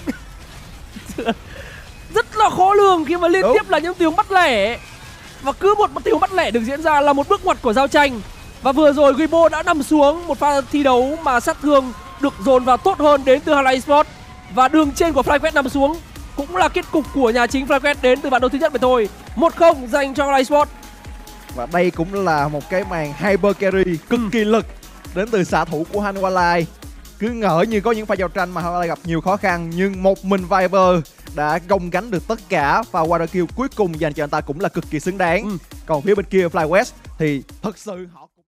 rất là khó lường khi mà liên Đúng. tiếp là những tiếng bắt lẻ. Và cứ một tiếng bắt lẻ được diễn ra là một bước ngoặt của giao tranh. Và vừa rồi Weibo đã nằm xuống một pha thi đấu mà sát thương được dồn vào tốt hơn đến từ Hanwha Sport. Và đường trên của FlyQuest nằm xuống cũng là kết cục của nhà chính FlyQuest đến từ ván đấu thứ nhất mà thôi. một không dành cho Hanwha Sport. Và đây cũng là một cái màn hyper carry cực kỳ lực đến từ xạ thủ của Hanwha. Cứ ngỡ như có những pha giao tranh mà Hanwha gặp nhiều khó khăn nhưng một mình Viper đã gồng gánh được tất cả và quarter kill cuối cùng dành cho anh ta cũng là cực kỳ xứng đáng. Ừ. Còn phía bên kia FlyQuest thì thật sự họ